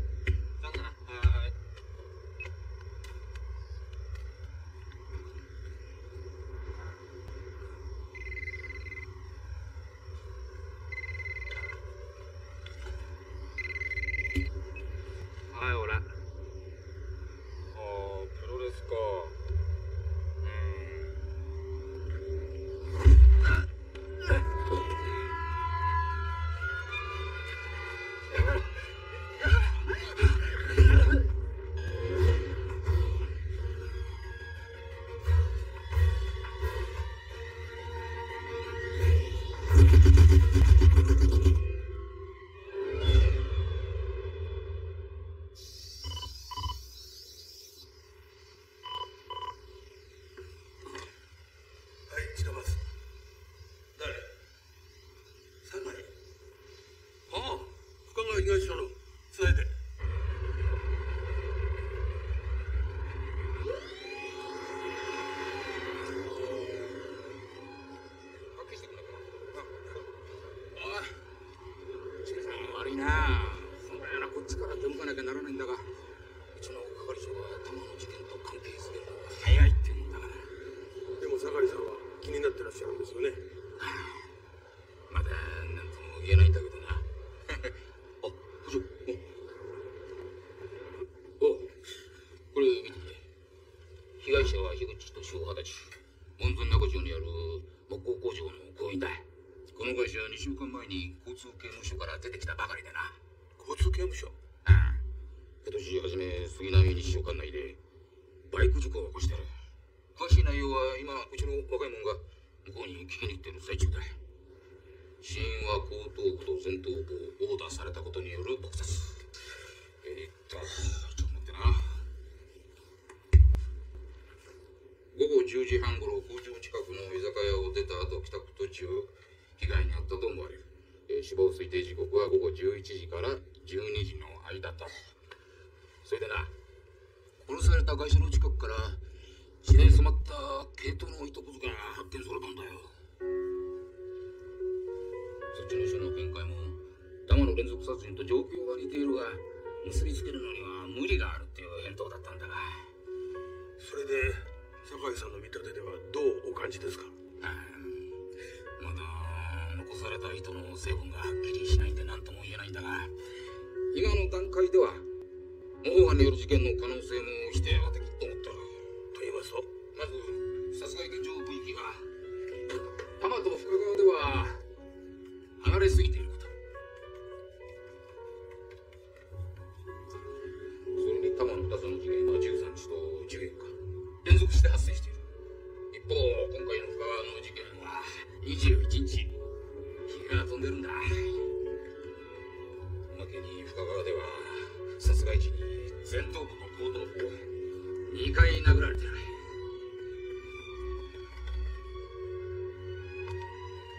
はい、俺。ああ、プロレスか。 東署の伝えて。悪いな。そんなようなこっちから手向かなきゃならないんだが、うちの係長は玉の事件と関係するのが早いって言うんだから。でも酒井さんは気になってらっしゃるんですよね。まだ何とも言えないんだけどな。あ、部長。お、これ見てくれ。被害者は樋口俊夫二十歳。門前仲町にある木工工場の工員だ。この会社はにしゅうかんまえに交通刑務所から出てきたばかりでな。交通刑務所？ああ。今年初め杉並西署管内でバイク事故を起こしてる。詳しい内容は今うちの若い者が向こうに聞きに行ってる最中だ。死因は後頭部と前頭部を殴打されたことによる撲殺。えー、っとちょっと待ってな。午後じゅうじはんごろ工場近くの居酒屋を出た後帰宅途中被害に遭ったと思われる。えー、死亡推定時刻は午後じゅういちじからじゅうにじの間と。それでな、殺された会社の近くから血で染まった毛糸の糸くずが発見されたんだよ。そっちの署の見解も弾の連続殺人と状況は似ているが結びつけるのには無理があるっていう返答だったんだが。それで酒井さんの見立てではどうお感じですか？ああ、まだ残された糸の成分がはっきりしないんで何とも言えないんだが、今の段階では模倣犯による事件の可能性も否定はできると思ってる。と言いますと、まず殺害現場部域が多摩と深川では離れすぎていること。それに多摩のふたつの事件はじゅうさんにちとじゅうよっか連続して発生している。一方、今回の深川の事件はにじゅういちにち。日が飛んでるんだ。おまけに深川では殺害時に前頭部と後頭部をにかい殴られてる。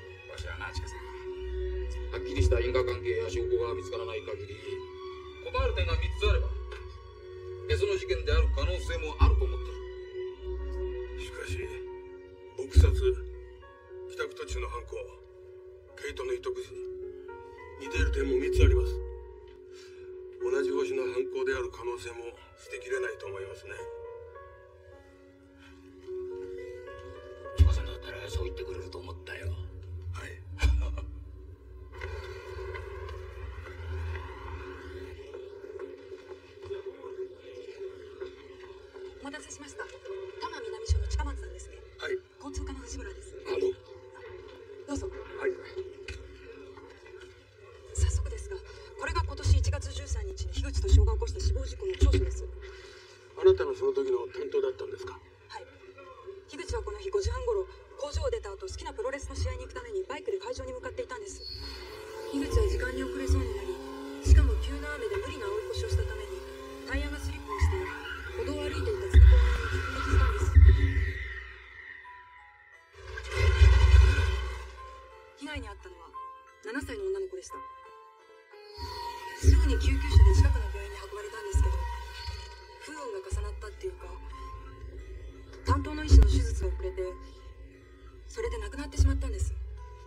拠が見つからない限り答える点がみっつあれば別の事件である可能性もあると思ってる。 しかし撲殺、帰宅途中の犯行、毛糸の糸くず、似ている点もみっつあります。同じ星の犯行である可能性も捨てきれないと思いますね。 千葉さんだったらそう言ってくれると思ったよ。 はい。 お待たせしました。多摩南署の近松さんですね。 はい。 交通課の藤村です。 あの。 どうぞ。 はい。 早速ですが、これが今年いちがつじゅうさんにちに樋口俊夫が起こした死亡事故の調書です。 あなたのその時の担当だったんですか？ はい。樋口はこの日ごじはんごろ、工場を出た後、好きなプロレスの試合に行くためにバイクで会場に向かっていたんです。樋口は時間に遅れそうになり、しかも急な雨で無理な追い越しをしたためにタイヤがスリップをして歩道を歩いていた通行人に直撃したんです。被害に遭ったのはななさいの女の子でした。すぐに救急車で近くの病院に運ばれたんですけど、不運が重なったっていうか、担当の医師の手術が遅れて、それで亡くなってしまったんです。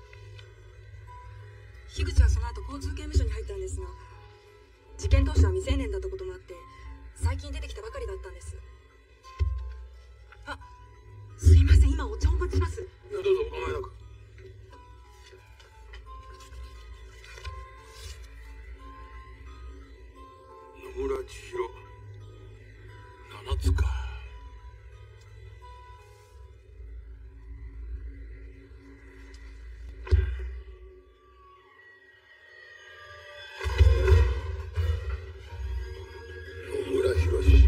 樋口はその後交通刑務所に入ったんですが、事件当初は未成年だったこともあって最近出てきたばかりだったんです。あ、すいません、今お茶をお待ちします。 いや、どうぞお構いなく。野村千尋、七つか。野村博士。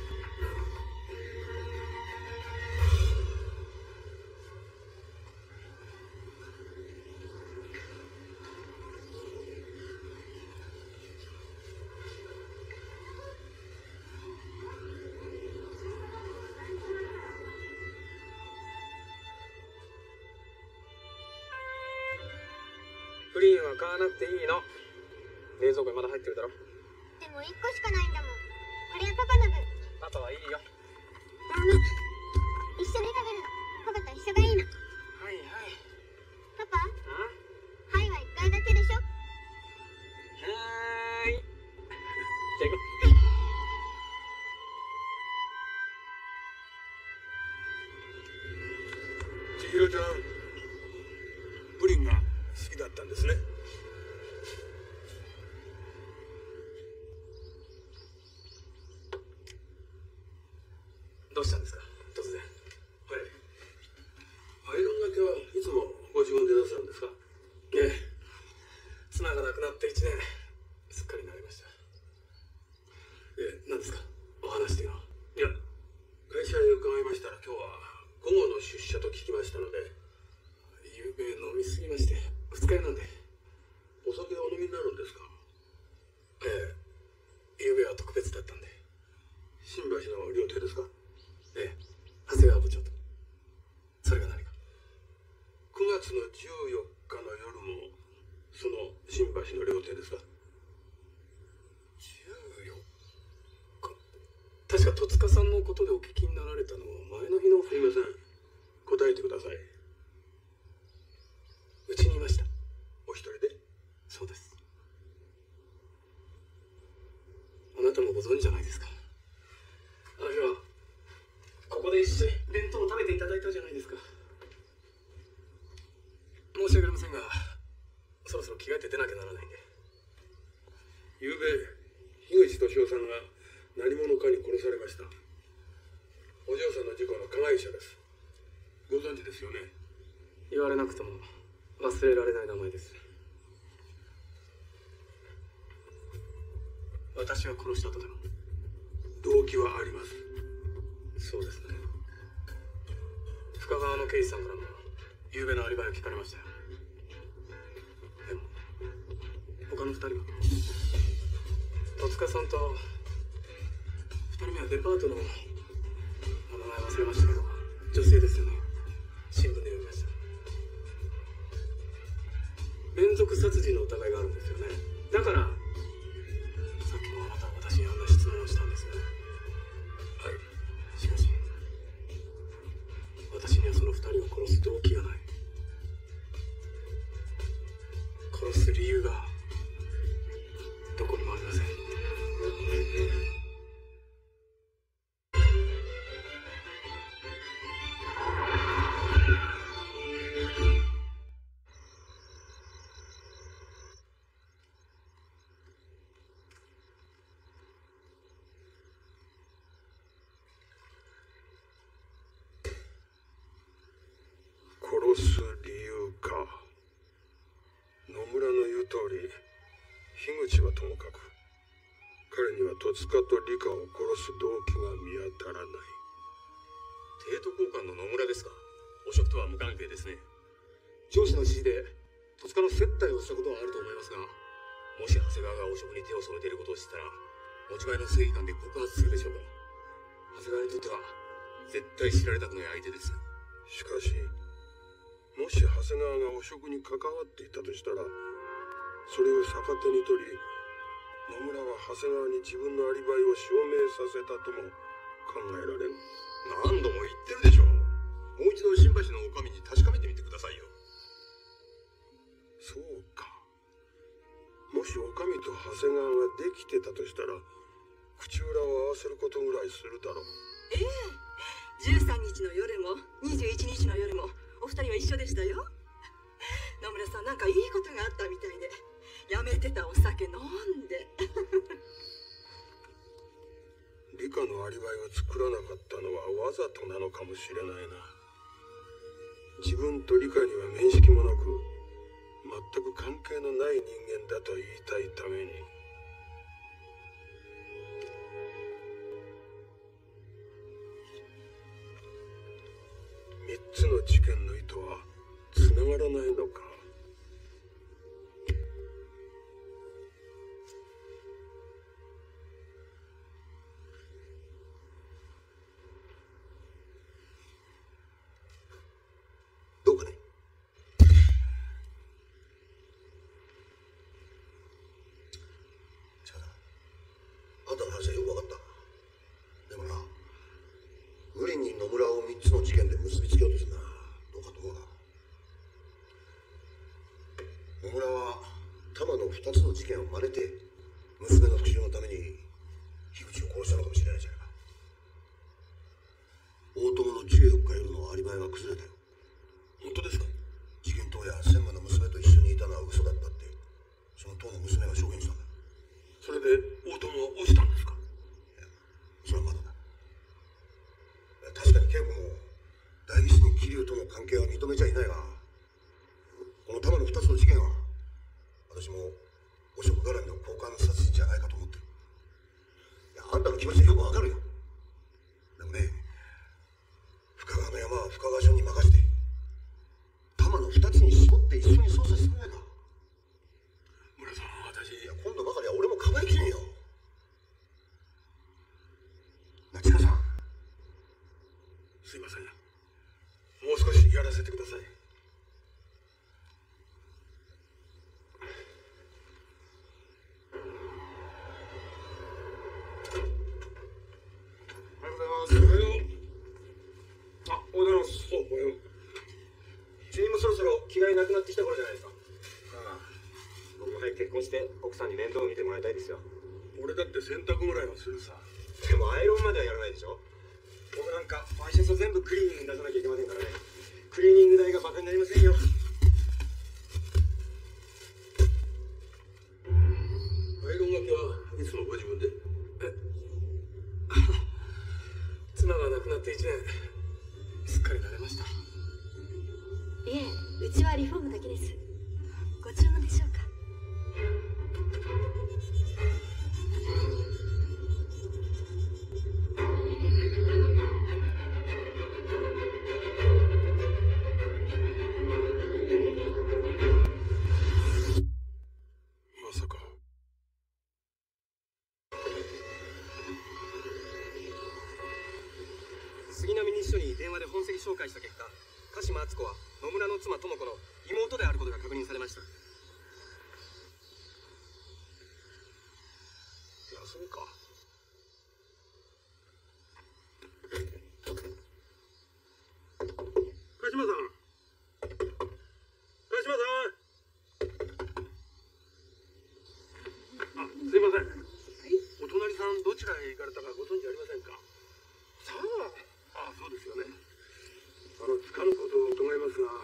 プリンは買わなくていいの。冷蔵庫にまだ入ってるだろ。 でもいっこしかないんだもん。これはパパの分。 パパはいいよ。 ママ、一緒に食べるの。パパと一緒がいいの。 はいはい。 パパ、はいはいっかいだけでしょ。 はーい。じゃあ行こう。 千尋ちゃん、プリンが好きだったんですね。 どうしたんですか、突然。 はい。アイロンがけはいつもご自分で出さるんですか？ ええ。妻が亡くなっていちねん、すっかり慣れました。え、何ですか、お話っていうのは。 いや、会社に伺いましたら今日は午後の出社と聞きましたので。 ゆうべ飲みすぎまして、二日酔いなんで。 お酒をお飲みになるんですか？ ええ、ゆうべは特別だったんで。 新橋の料亭ですか？ ええ、長谷川部長と。それが何か？ くがつのじゅうよっかの夜もその新橋の料亭ですか？ じゅうよっか。確か戸塚さんのことでお聞きになられたのは前の日の。 すいません、答えてください。 うちにいました。 お一人で？ そうです。あなたもご存知じゃないですか。あの日はここで一緒に弁当を食べていただいたじゃないですか。申し訳ありませんが、そろそろ着替えて出なきゃならないんで。 ゆうべ樋口俊夫さんが何者かに殺されました。お嬢さんの事故の加害者です。ご存知ですよね？ 言われなくとも忘れられない名前です。私が殺したとでも？ 動機はあります。 そうですね。深川の刑事さんからも昨夜のアリバイを聞かれましたよ。でも他の二人は？戸塚さんと二人目はデパートのお名前忘れましたけど、女性ですよね。新聞で読みました。連続殺人の疑いがあるんですよね。 だからさっきもあなたは私にあんな質問をしたんですよ。はい。しかし私にはその二人を殺す動機がない。殺す理由がどこにもありません。 殺す理由か。野村の言う通り、樋口はともかく彼には戸塚と理香を殺す動機が見当たらない。 帝都交換の野村ですか。汚職とは無関係ですね。上司の指示で戸塚の接待をしたことはあると思いますが、もし長谷川が汚職に手を染めていることを知ったら持ち前の正義感で告発するでしょうから、長谷川にとっては絶対知られたくない相手です。 しかしもし長谷川が汚職に関わっていたとしたら、それを逆手に取り、野村は長谷川に自分のアリバイを証明させたとも考えられる。 何度も言ってるでしょう。もう一度新橋の女将に確かめてみてくださいよ。 そうか。もし女将と長谷川ができてたとしたら、口裏を合わせることぐらいするだろう。 ええ、じゅうさんにちの夜もにじゅういちにちの夜もお二人は一緒でしたよ。野村さん、なんかいいことがあったみたいで、やめてたお酒飲んで。 理科のアリバイを作らなかったのはわざとなのかもしれないな。自分と理科には面識もなく、全く関係のない人間だと言いたいために。三つの事件の糸はつながらないのか。 どうかね。近田、あんたの話はよく分かった。でもな、無理に野村を三つの事件で結びつけようとするな。どうかと思うな。野村は多摩の二つの事件を真似て娘の復讐のために樋口を殺したのかもしれないじゃないか。大友のじゅうよっか夜のアリバイは崩れたよ。 本当ですか。 事件当夜専務の娘と一緒にいたのは嘘だったって、その当の娘が証言したんだ。 それで大友は落ちたんですか。 いや、それはまだだ。確かに恵子も代議士に桐生との関係は認めちゃいないが、この多摩の二つの事件は私も汚職絡みの交換殺人じゃないかと思ってる。いや、あんたの気持ちはよくわかるよ。でもね、深川の山は深川署に任せて多摩の二つに絞って一緒に捜査してくれないか。 村さん、私、 いや、今度ばかりは俺も構いきれんよ。な、千佳さん、 すいません。もう少しやらせてください。 おはようございます。おはよう。あ、おはようございます。お、おはよう。主任もそろそろ着替えなくなってきた頃じゃないですか。 ああ、僕も早く結婚して奥さんに面倒を見てもらいたいですよ。 俺だって洗濯ぐらいはするさ。 でもアイロンまではやらないでしょ。僕なんかワイシャツを全部クリーニングに出さなきゃいけませんからね。クリーニング代がバカになりませんよ。 アイロンがけはいつもご自分で。 え妻が亡くなっていちねん、すっかり慣れました。 いえ、うちはリフォームだけです。ご注文でしょうか。 まさか。 杉並西署に電話で本籍照会した結果、鹿島敦子は野村の妻智子の妹であることが確認されました。 休みか。鹿島さん、鹿島さん。あ、すいません。お隣さんどちらへ行かれたかご存知ありませんか。さあ。ああ、そうですよね。あのつかぬことを伺いますが、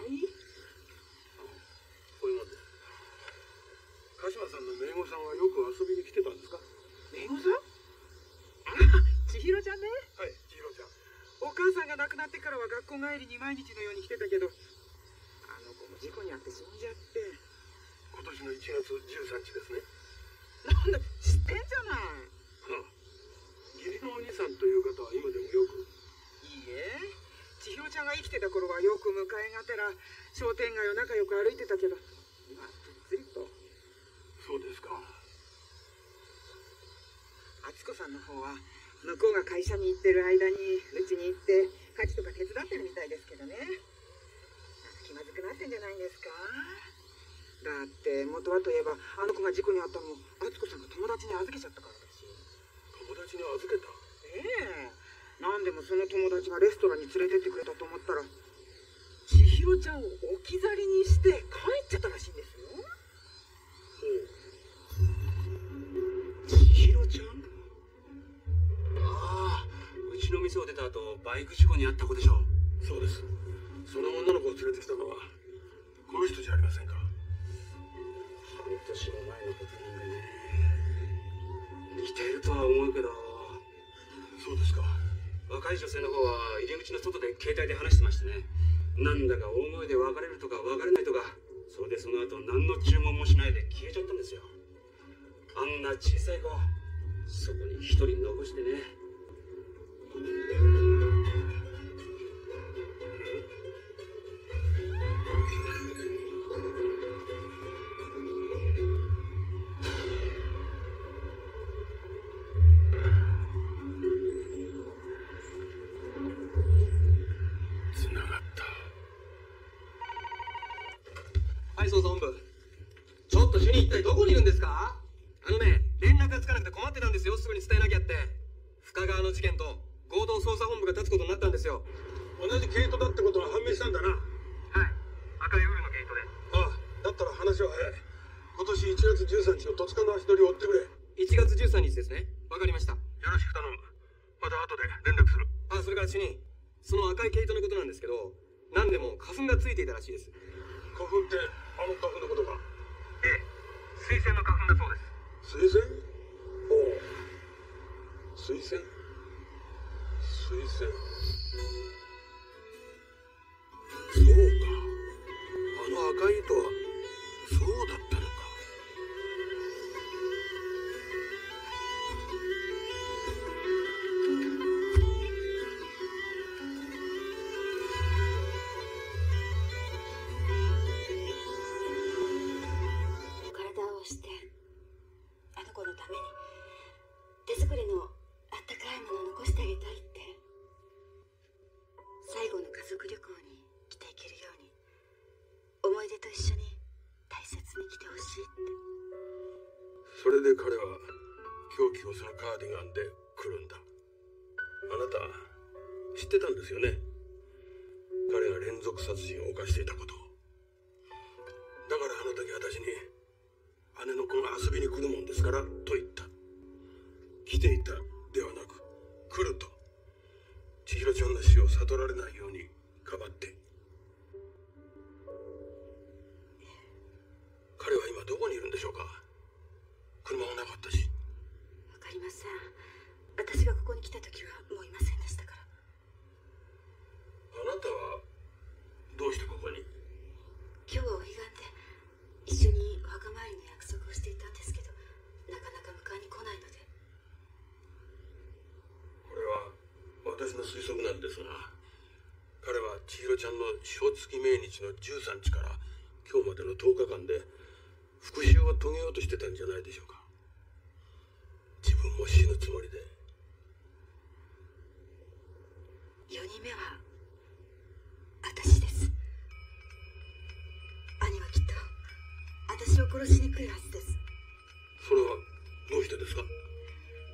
こういうもんです。鹿島さんの姪御さんはよく遊びに来てたんですか。 姪御さん？ああ、千尋ちゃんね。 はい、千尋ちゃん。 お母さんが亡くなってからは学校帰りに毎日のように来てたけど、あの子も事故に遭って死んじゃって。 今年のいちがつじゅうさんにちですね。 なんだ、知ってんじゃない。 はあ、義理のお兄さんという方は今でもよく。 いいえ、千尋ちゃんが生きてた頃はよく迎えがてら商店街を仲良く歩いてたけど、今はぷっつりと。 そうですか。 敦子さんの方は向こうが会社に行ってる間にうちに行って家事とか手伝ってるみたいですけどね。気まずくなってんじゃないんですか。だって元はといえばあの子が事故に遭ったのも敦子さんが友達に預けちゃったからだし。 友達に預けた。 ええ、なんでもその友達がレストランに連れてってくれたと思ったら千尋ちゃんを置き去りにして帰っちゃったらしいんですよ。 千尋ちゃん？ああ、うちの店を出た後バイク事故に遭った子でしょ。 そうです。その女の子を連れてきたのはこの人じゃありませんか。 半年も前のことなんでね。似てるとは思うけど。 そうですか。 若い女性の方は入り口の外で携帯で話してましてね、なんだか大声で別れるとか別れないとか、それでその後何の注文もしないで消えちゃったんですよ。あんな小さい子、そこに一人残してね。 はい、捜査本部。ちょっと主任一体どこにいるんですか？あのね、連絡がつかなくて困ってたんですよ。すぐに伝えなきゃって。深川の事件と合同捜査本部が立つことになったんですよ。 同じ毛糸だってことは判明したんだな。 はい、赤いウールの毛糸で。 ああ、だったら話は早い。今年いちがつじゅうさんにちの戸塚の足取りを追ってくれ。 いちがつじゅうさんにちですね。わかりました。よろしく頼む。また後で連絡する。 あ、それから主任、その赤い毛糸のことなんですけど、何でも花粉がついていたらしいです。 花粉ってあの花粉のことか。 ええ、水仙の花粉だそうです。 水仙？おう。水仙？水仙。そうか。あの赤い糸はそうだったのか。 してあの子のために手作りのあったかいものを残してあげたいって、最後の家族旅行に着ていけるように思い出と一緒に大切に着てほしいって。 それで彼は凶器をそのカーディガンで来るんだ。あなた知ってたんですよね、彼が連続殺人を犯していたこと。だからあの時私に姉の子が遊びに来るもんですからと言った。来ていたではなく来ると、千尋ちゃんの死を悟られないようにかばって。彼は今どこにいるんでしょうか。車もなかったし。 わかりません。私がここに来た時はもういませんでしたから。 あなたはどうしてここに？ 今日はお彼岸で一緒にお墓参りの約束をしていたんですけど、なかなか迎えに来ないので。 これは私の推測なんですが、彼は千尋ちゃんの正月命日のじゅうさんにちから今日までのとおかかんで復讐を遂げようとしてたんじゃないでしょうか。自分も死ぬつもりで。 よにんめは私です。兄はきっと私を殺しに来るはずです。 それはどうしてですか？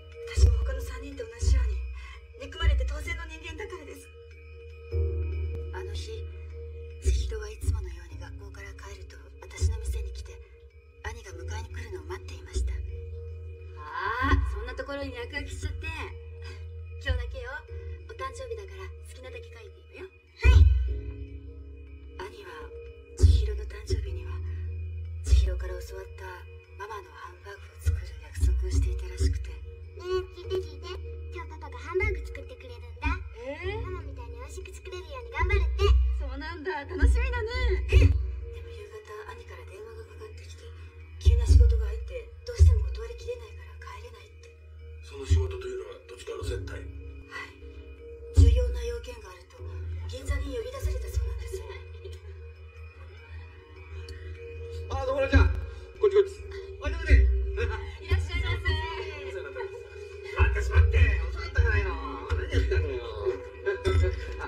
性の人間だからです。あの日、千尋はいつものように学校から帰ると私の店に来て、兄が迎えに来るのを待っていました。 ああ、そんなところに落書きしちゃって。今日だけよ。お誕生日だから好きなだけ書いていいわよ。 兄は千尋の誕生日には千尋から教わったママのハンバーグを作る約束をしていたらしくて。 ねえ、聞いて聞いて。今日パパがハンバーグ作ってくれるんだ。 えー、 ママみたいに美味しく作れるように頑張るって。 そうなんだ、楽しみだね。 でも夕方兄から電話がかかってきて、急な仕事が入ってどうしても断りきれないから帰れないって。 その仕事というのはどっちかの接待？ はい、重要な要件があると銀座に呼び出されたそうなんです。 あ、野村ちゃん、こっちこっち。おいでおいで。 いらっしゃいませ。 待ってしまって、遅かったじゃないの。何やったのよ。あ、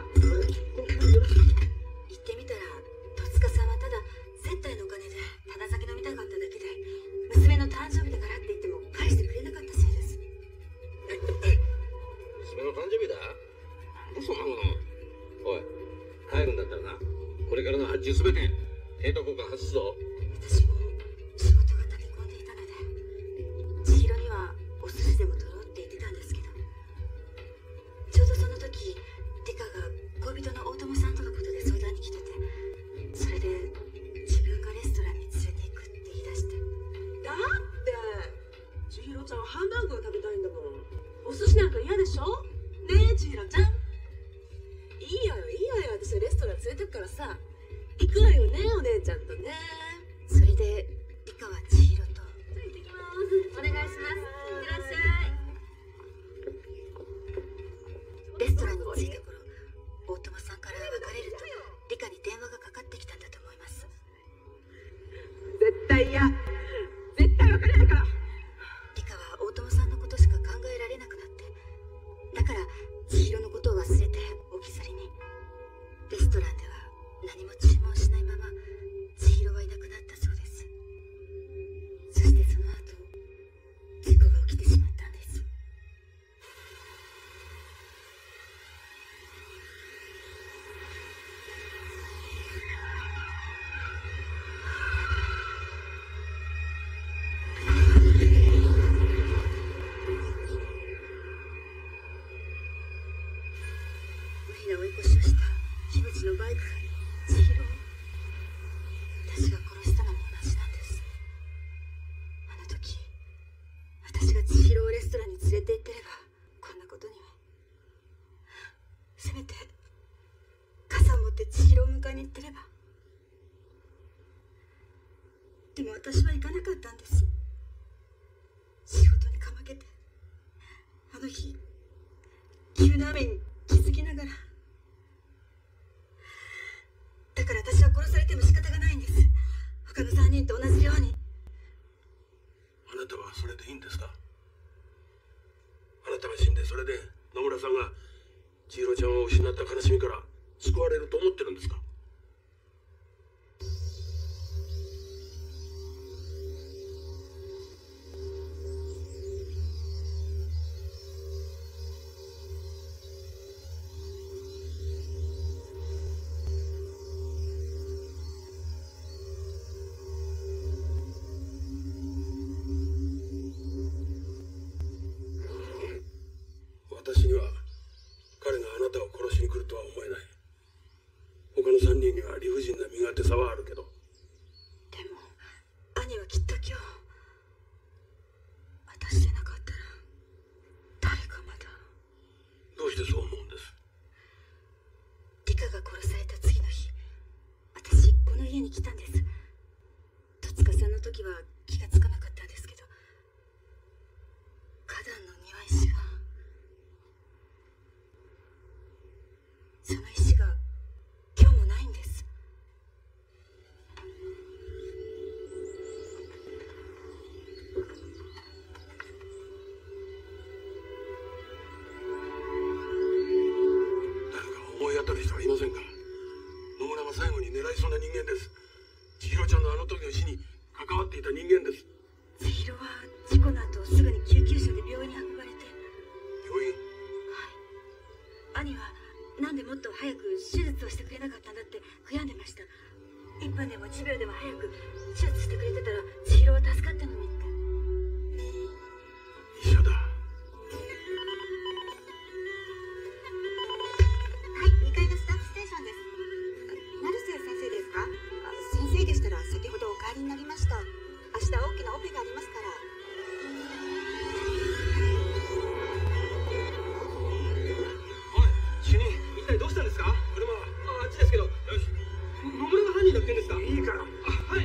言ってみたら戸塚さんはただ接待のお金でただ酒飲みたかっただけで、娘の誕生日だからって言っても返してくれなかったせいです。 娘の誕生日だ？なんでそんなもの。おい、帰るんだったらな、これからの発注すべて帝都交換外すぞ。 私も仕事が立て込んでいたので、千尋にはお寿司でも取ろうって言ってたんですけど、ちょうどその時リカが恋人の大友さんとのことで相談に来てて、それで自分がレストランに連れて行くって言い出して。 だって千尋ちゃんはハンバーグが食べたいんだもん。お寿司なんか嫌でしょねえ千尋ちゃん。いいわよいいわよ、私レストラン連れてくからさ、行くわよねお姉ちゃんとね。 それでリカは千尋と。 行ってきます。お願いします。いってらっしゃい。 レストランに着いた頃、大友さんから別れるとリカに電話がかかってきたんだと思います。 絶対嫌、絶対別れるから。 リカは大友さんのことしか考えられなくなって、だから千尋のことを忘れて置き去りに。レストランでは何も注文しないまま千尋はいなくなったそうです。そしてその後事故が起きてしまったんです。無理な追い越しをした樋口のバイクが千尋を、私が殺したのも同じなんです。あの時私が千尋をレストランに連れて行ってればこんなことには。せめて傘を持って千尋を迎えに行ってれば。でも私は行かなかったんです。仕事にかまけて、あの日急な雨に気づきながら。だから私は殺されても仕方がないんです。他のさんにんと同じように。 あなたはそれでいいんですか？あなたが死んで、それで野村さんが千尋ちゃんを失った悲しみから救われると思ってるんですか？私には彼があなたを殺しに来るとは思えない。他のさんにんには理不尽な身勝手さはあるけど。 でも兄はきっと今日、私でなかったら誰かまだ。 どうしてそう思うんです？ リカが殺された次の日、私この家に来たんです。戸塚さんの時は気がつかなかったんですけど、花壇の庭石が、その石が今日もないんです。 誰か思い当たる人はいませんか？野村が最後に狙いそうな人間です。千尋ちゃんのあの時の死に関わっていた人間です。 千尋は事故の後すぐに救急車で病院に運ばれて。 病院？ はい。 術をしてくれなかったんだって悔やんでました。いっぷんでもいちびょうでも早く手術してくれてたら千尋は助かったのにって。 医者だ。 はい、にかいのスタッフステーションです。成瀬先生ですか？先生でしたら先ほどお帰りになりました。明日大きなオペがありますから。 主任、一体どうしたんですか？車はあっちですけど。よし、野村が犯人だって言うんですか？いいから。あ、はい。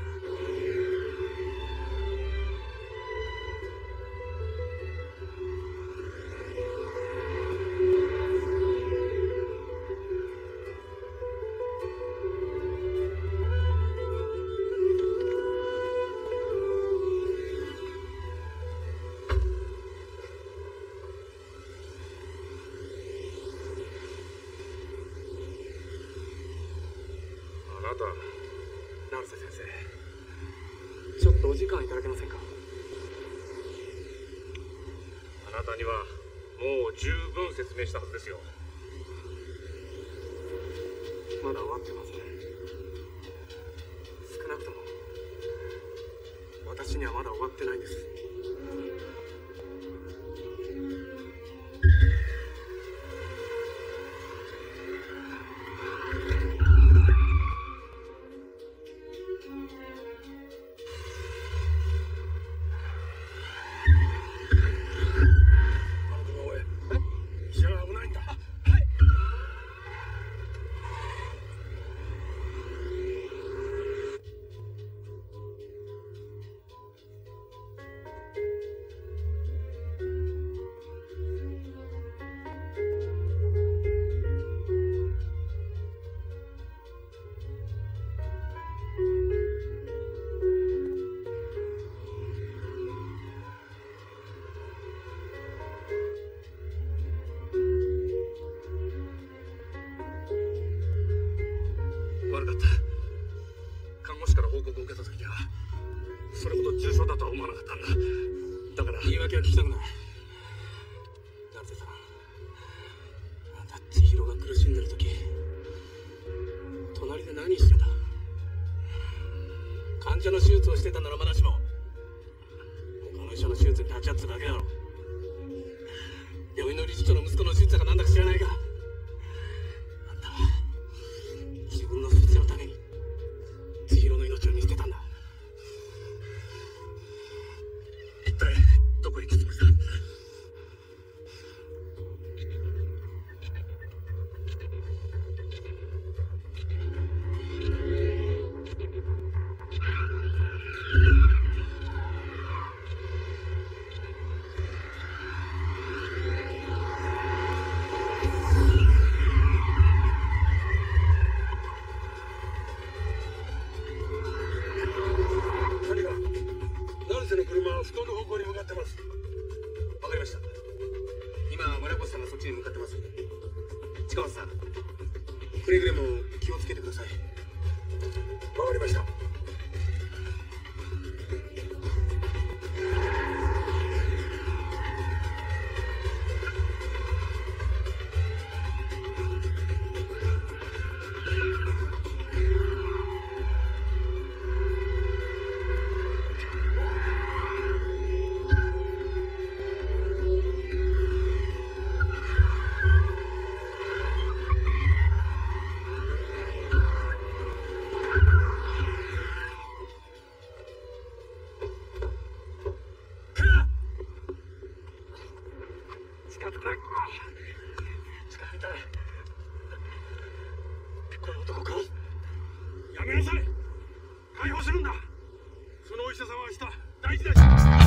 成瀬先生、ちょっとお時間いただけませんか？ あなたにはもう十分説明したはずですよ。 まだ終わってません。少なくとも私にはまだ終わってないです。 悪かった。看護師から報告を受けた時にはそれほど重傷だとは思わなかったんだ。だから言い訳は聞きたくない。成瀬さん、あんた千尋が苦しんでる時隣で何してた？患者の手術をしてたならまだしも、他の医者の手術に立ち会ってただけだろ。病院の理事長の息子の手術だかなんだか知らないが、あんたは自分の出世のために千尋の命を見捨てたんだ。 一体どこへ行くつもりだ？ 布団の方向に向かってます。わかりました。今村越さんがそっちに向かってます。近松さん、くれぐれも気をつけてください。わかりました。 この男か？ やめなさい。解放するんだ。そのお医者さんは明日大事だし。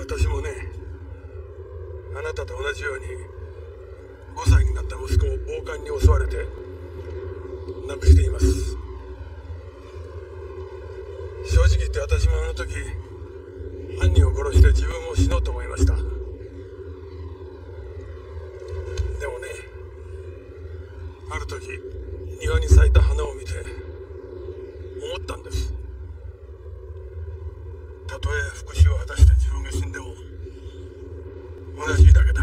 私もね、あなたと同じようにごさいになった息子を暴漢に襲われて亡くしています。正直言って私もあの時犯人を殺して自分も死のうと思いました。でもね、ある時庭に咲いた花を見て思ったんです。たとえ復讐を果たして自分が死んでも同じだけだ。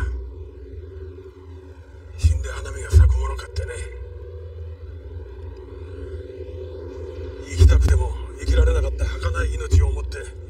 死んで花見が咲くものかってね。生きたくても生きられなかった儚い命を持って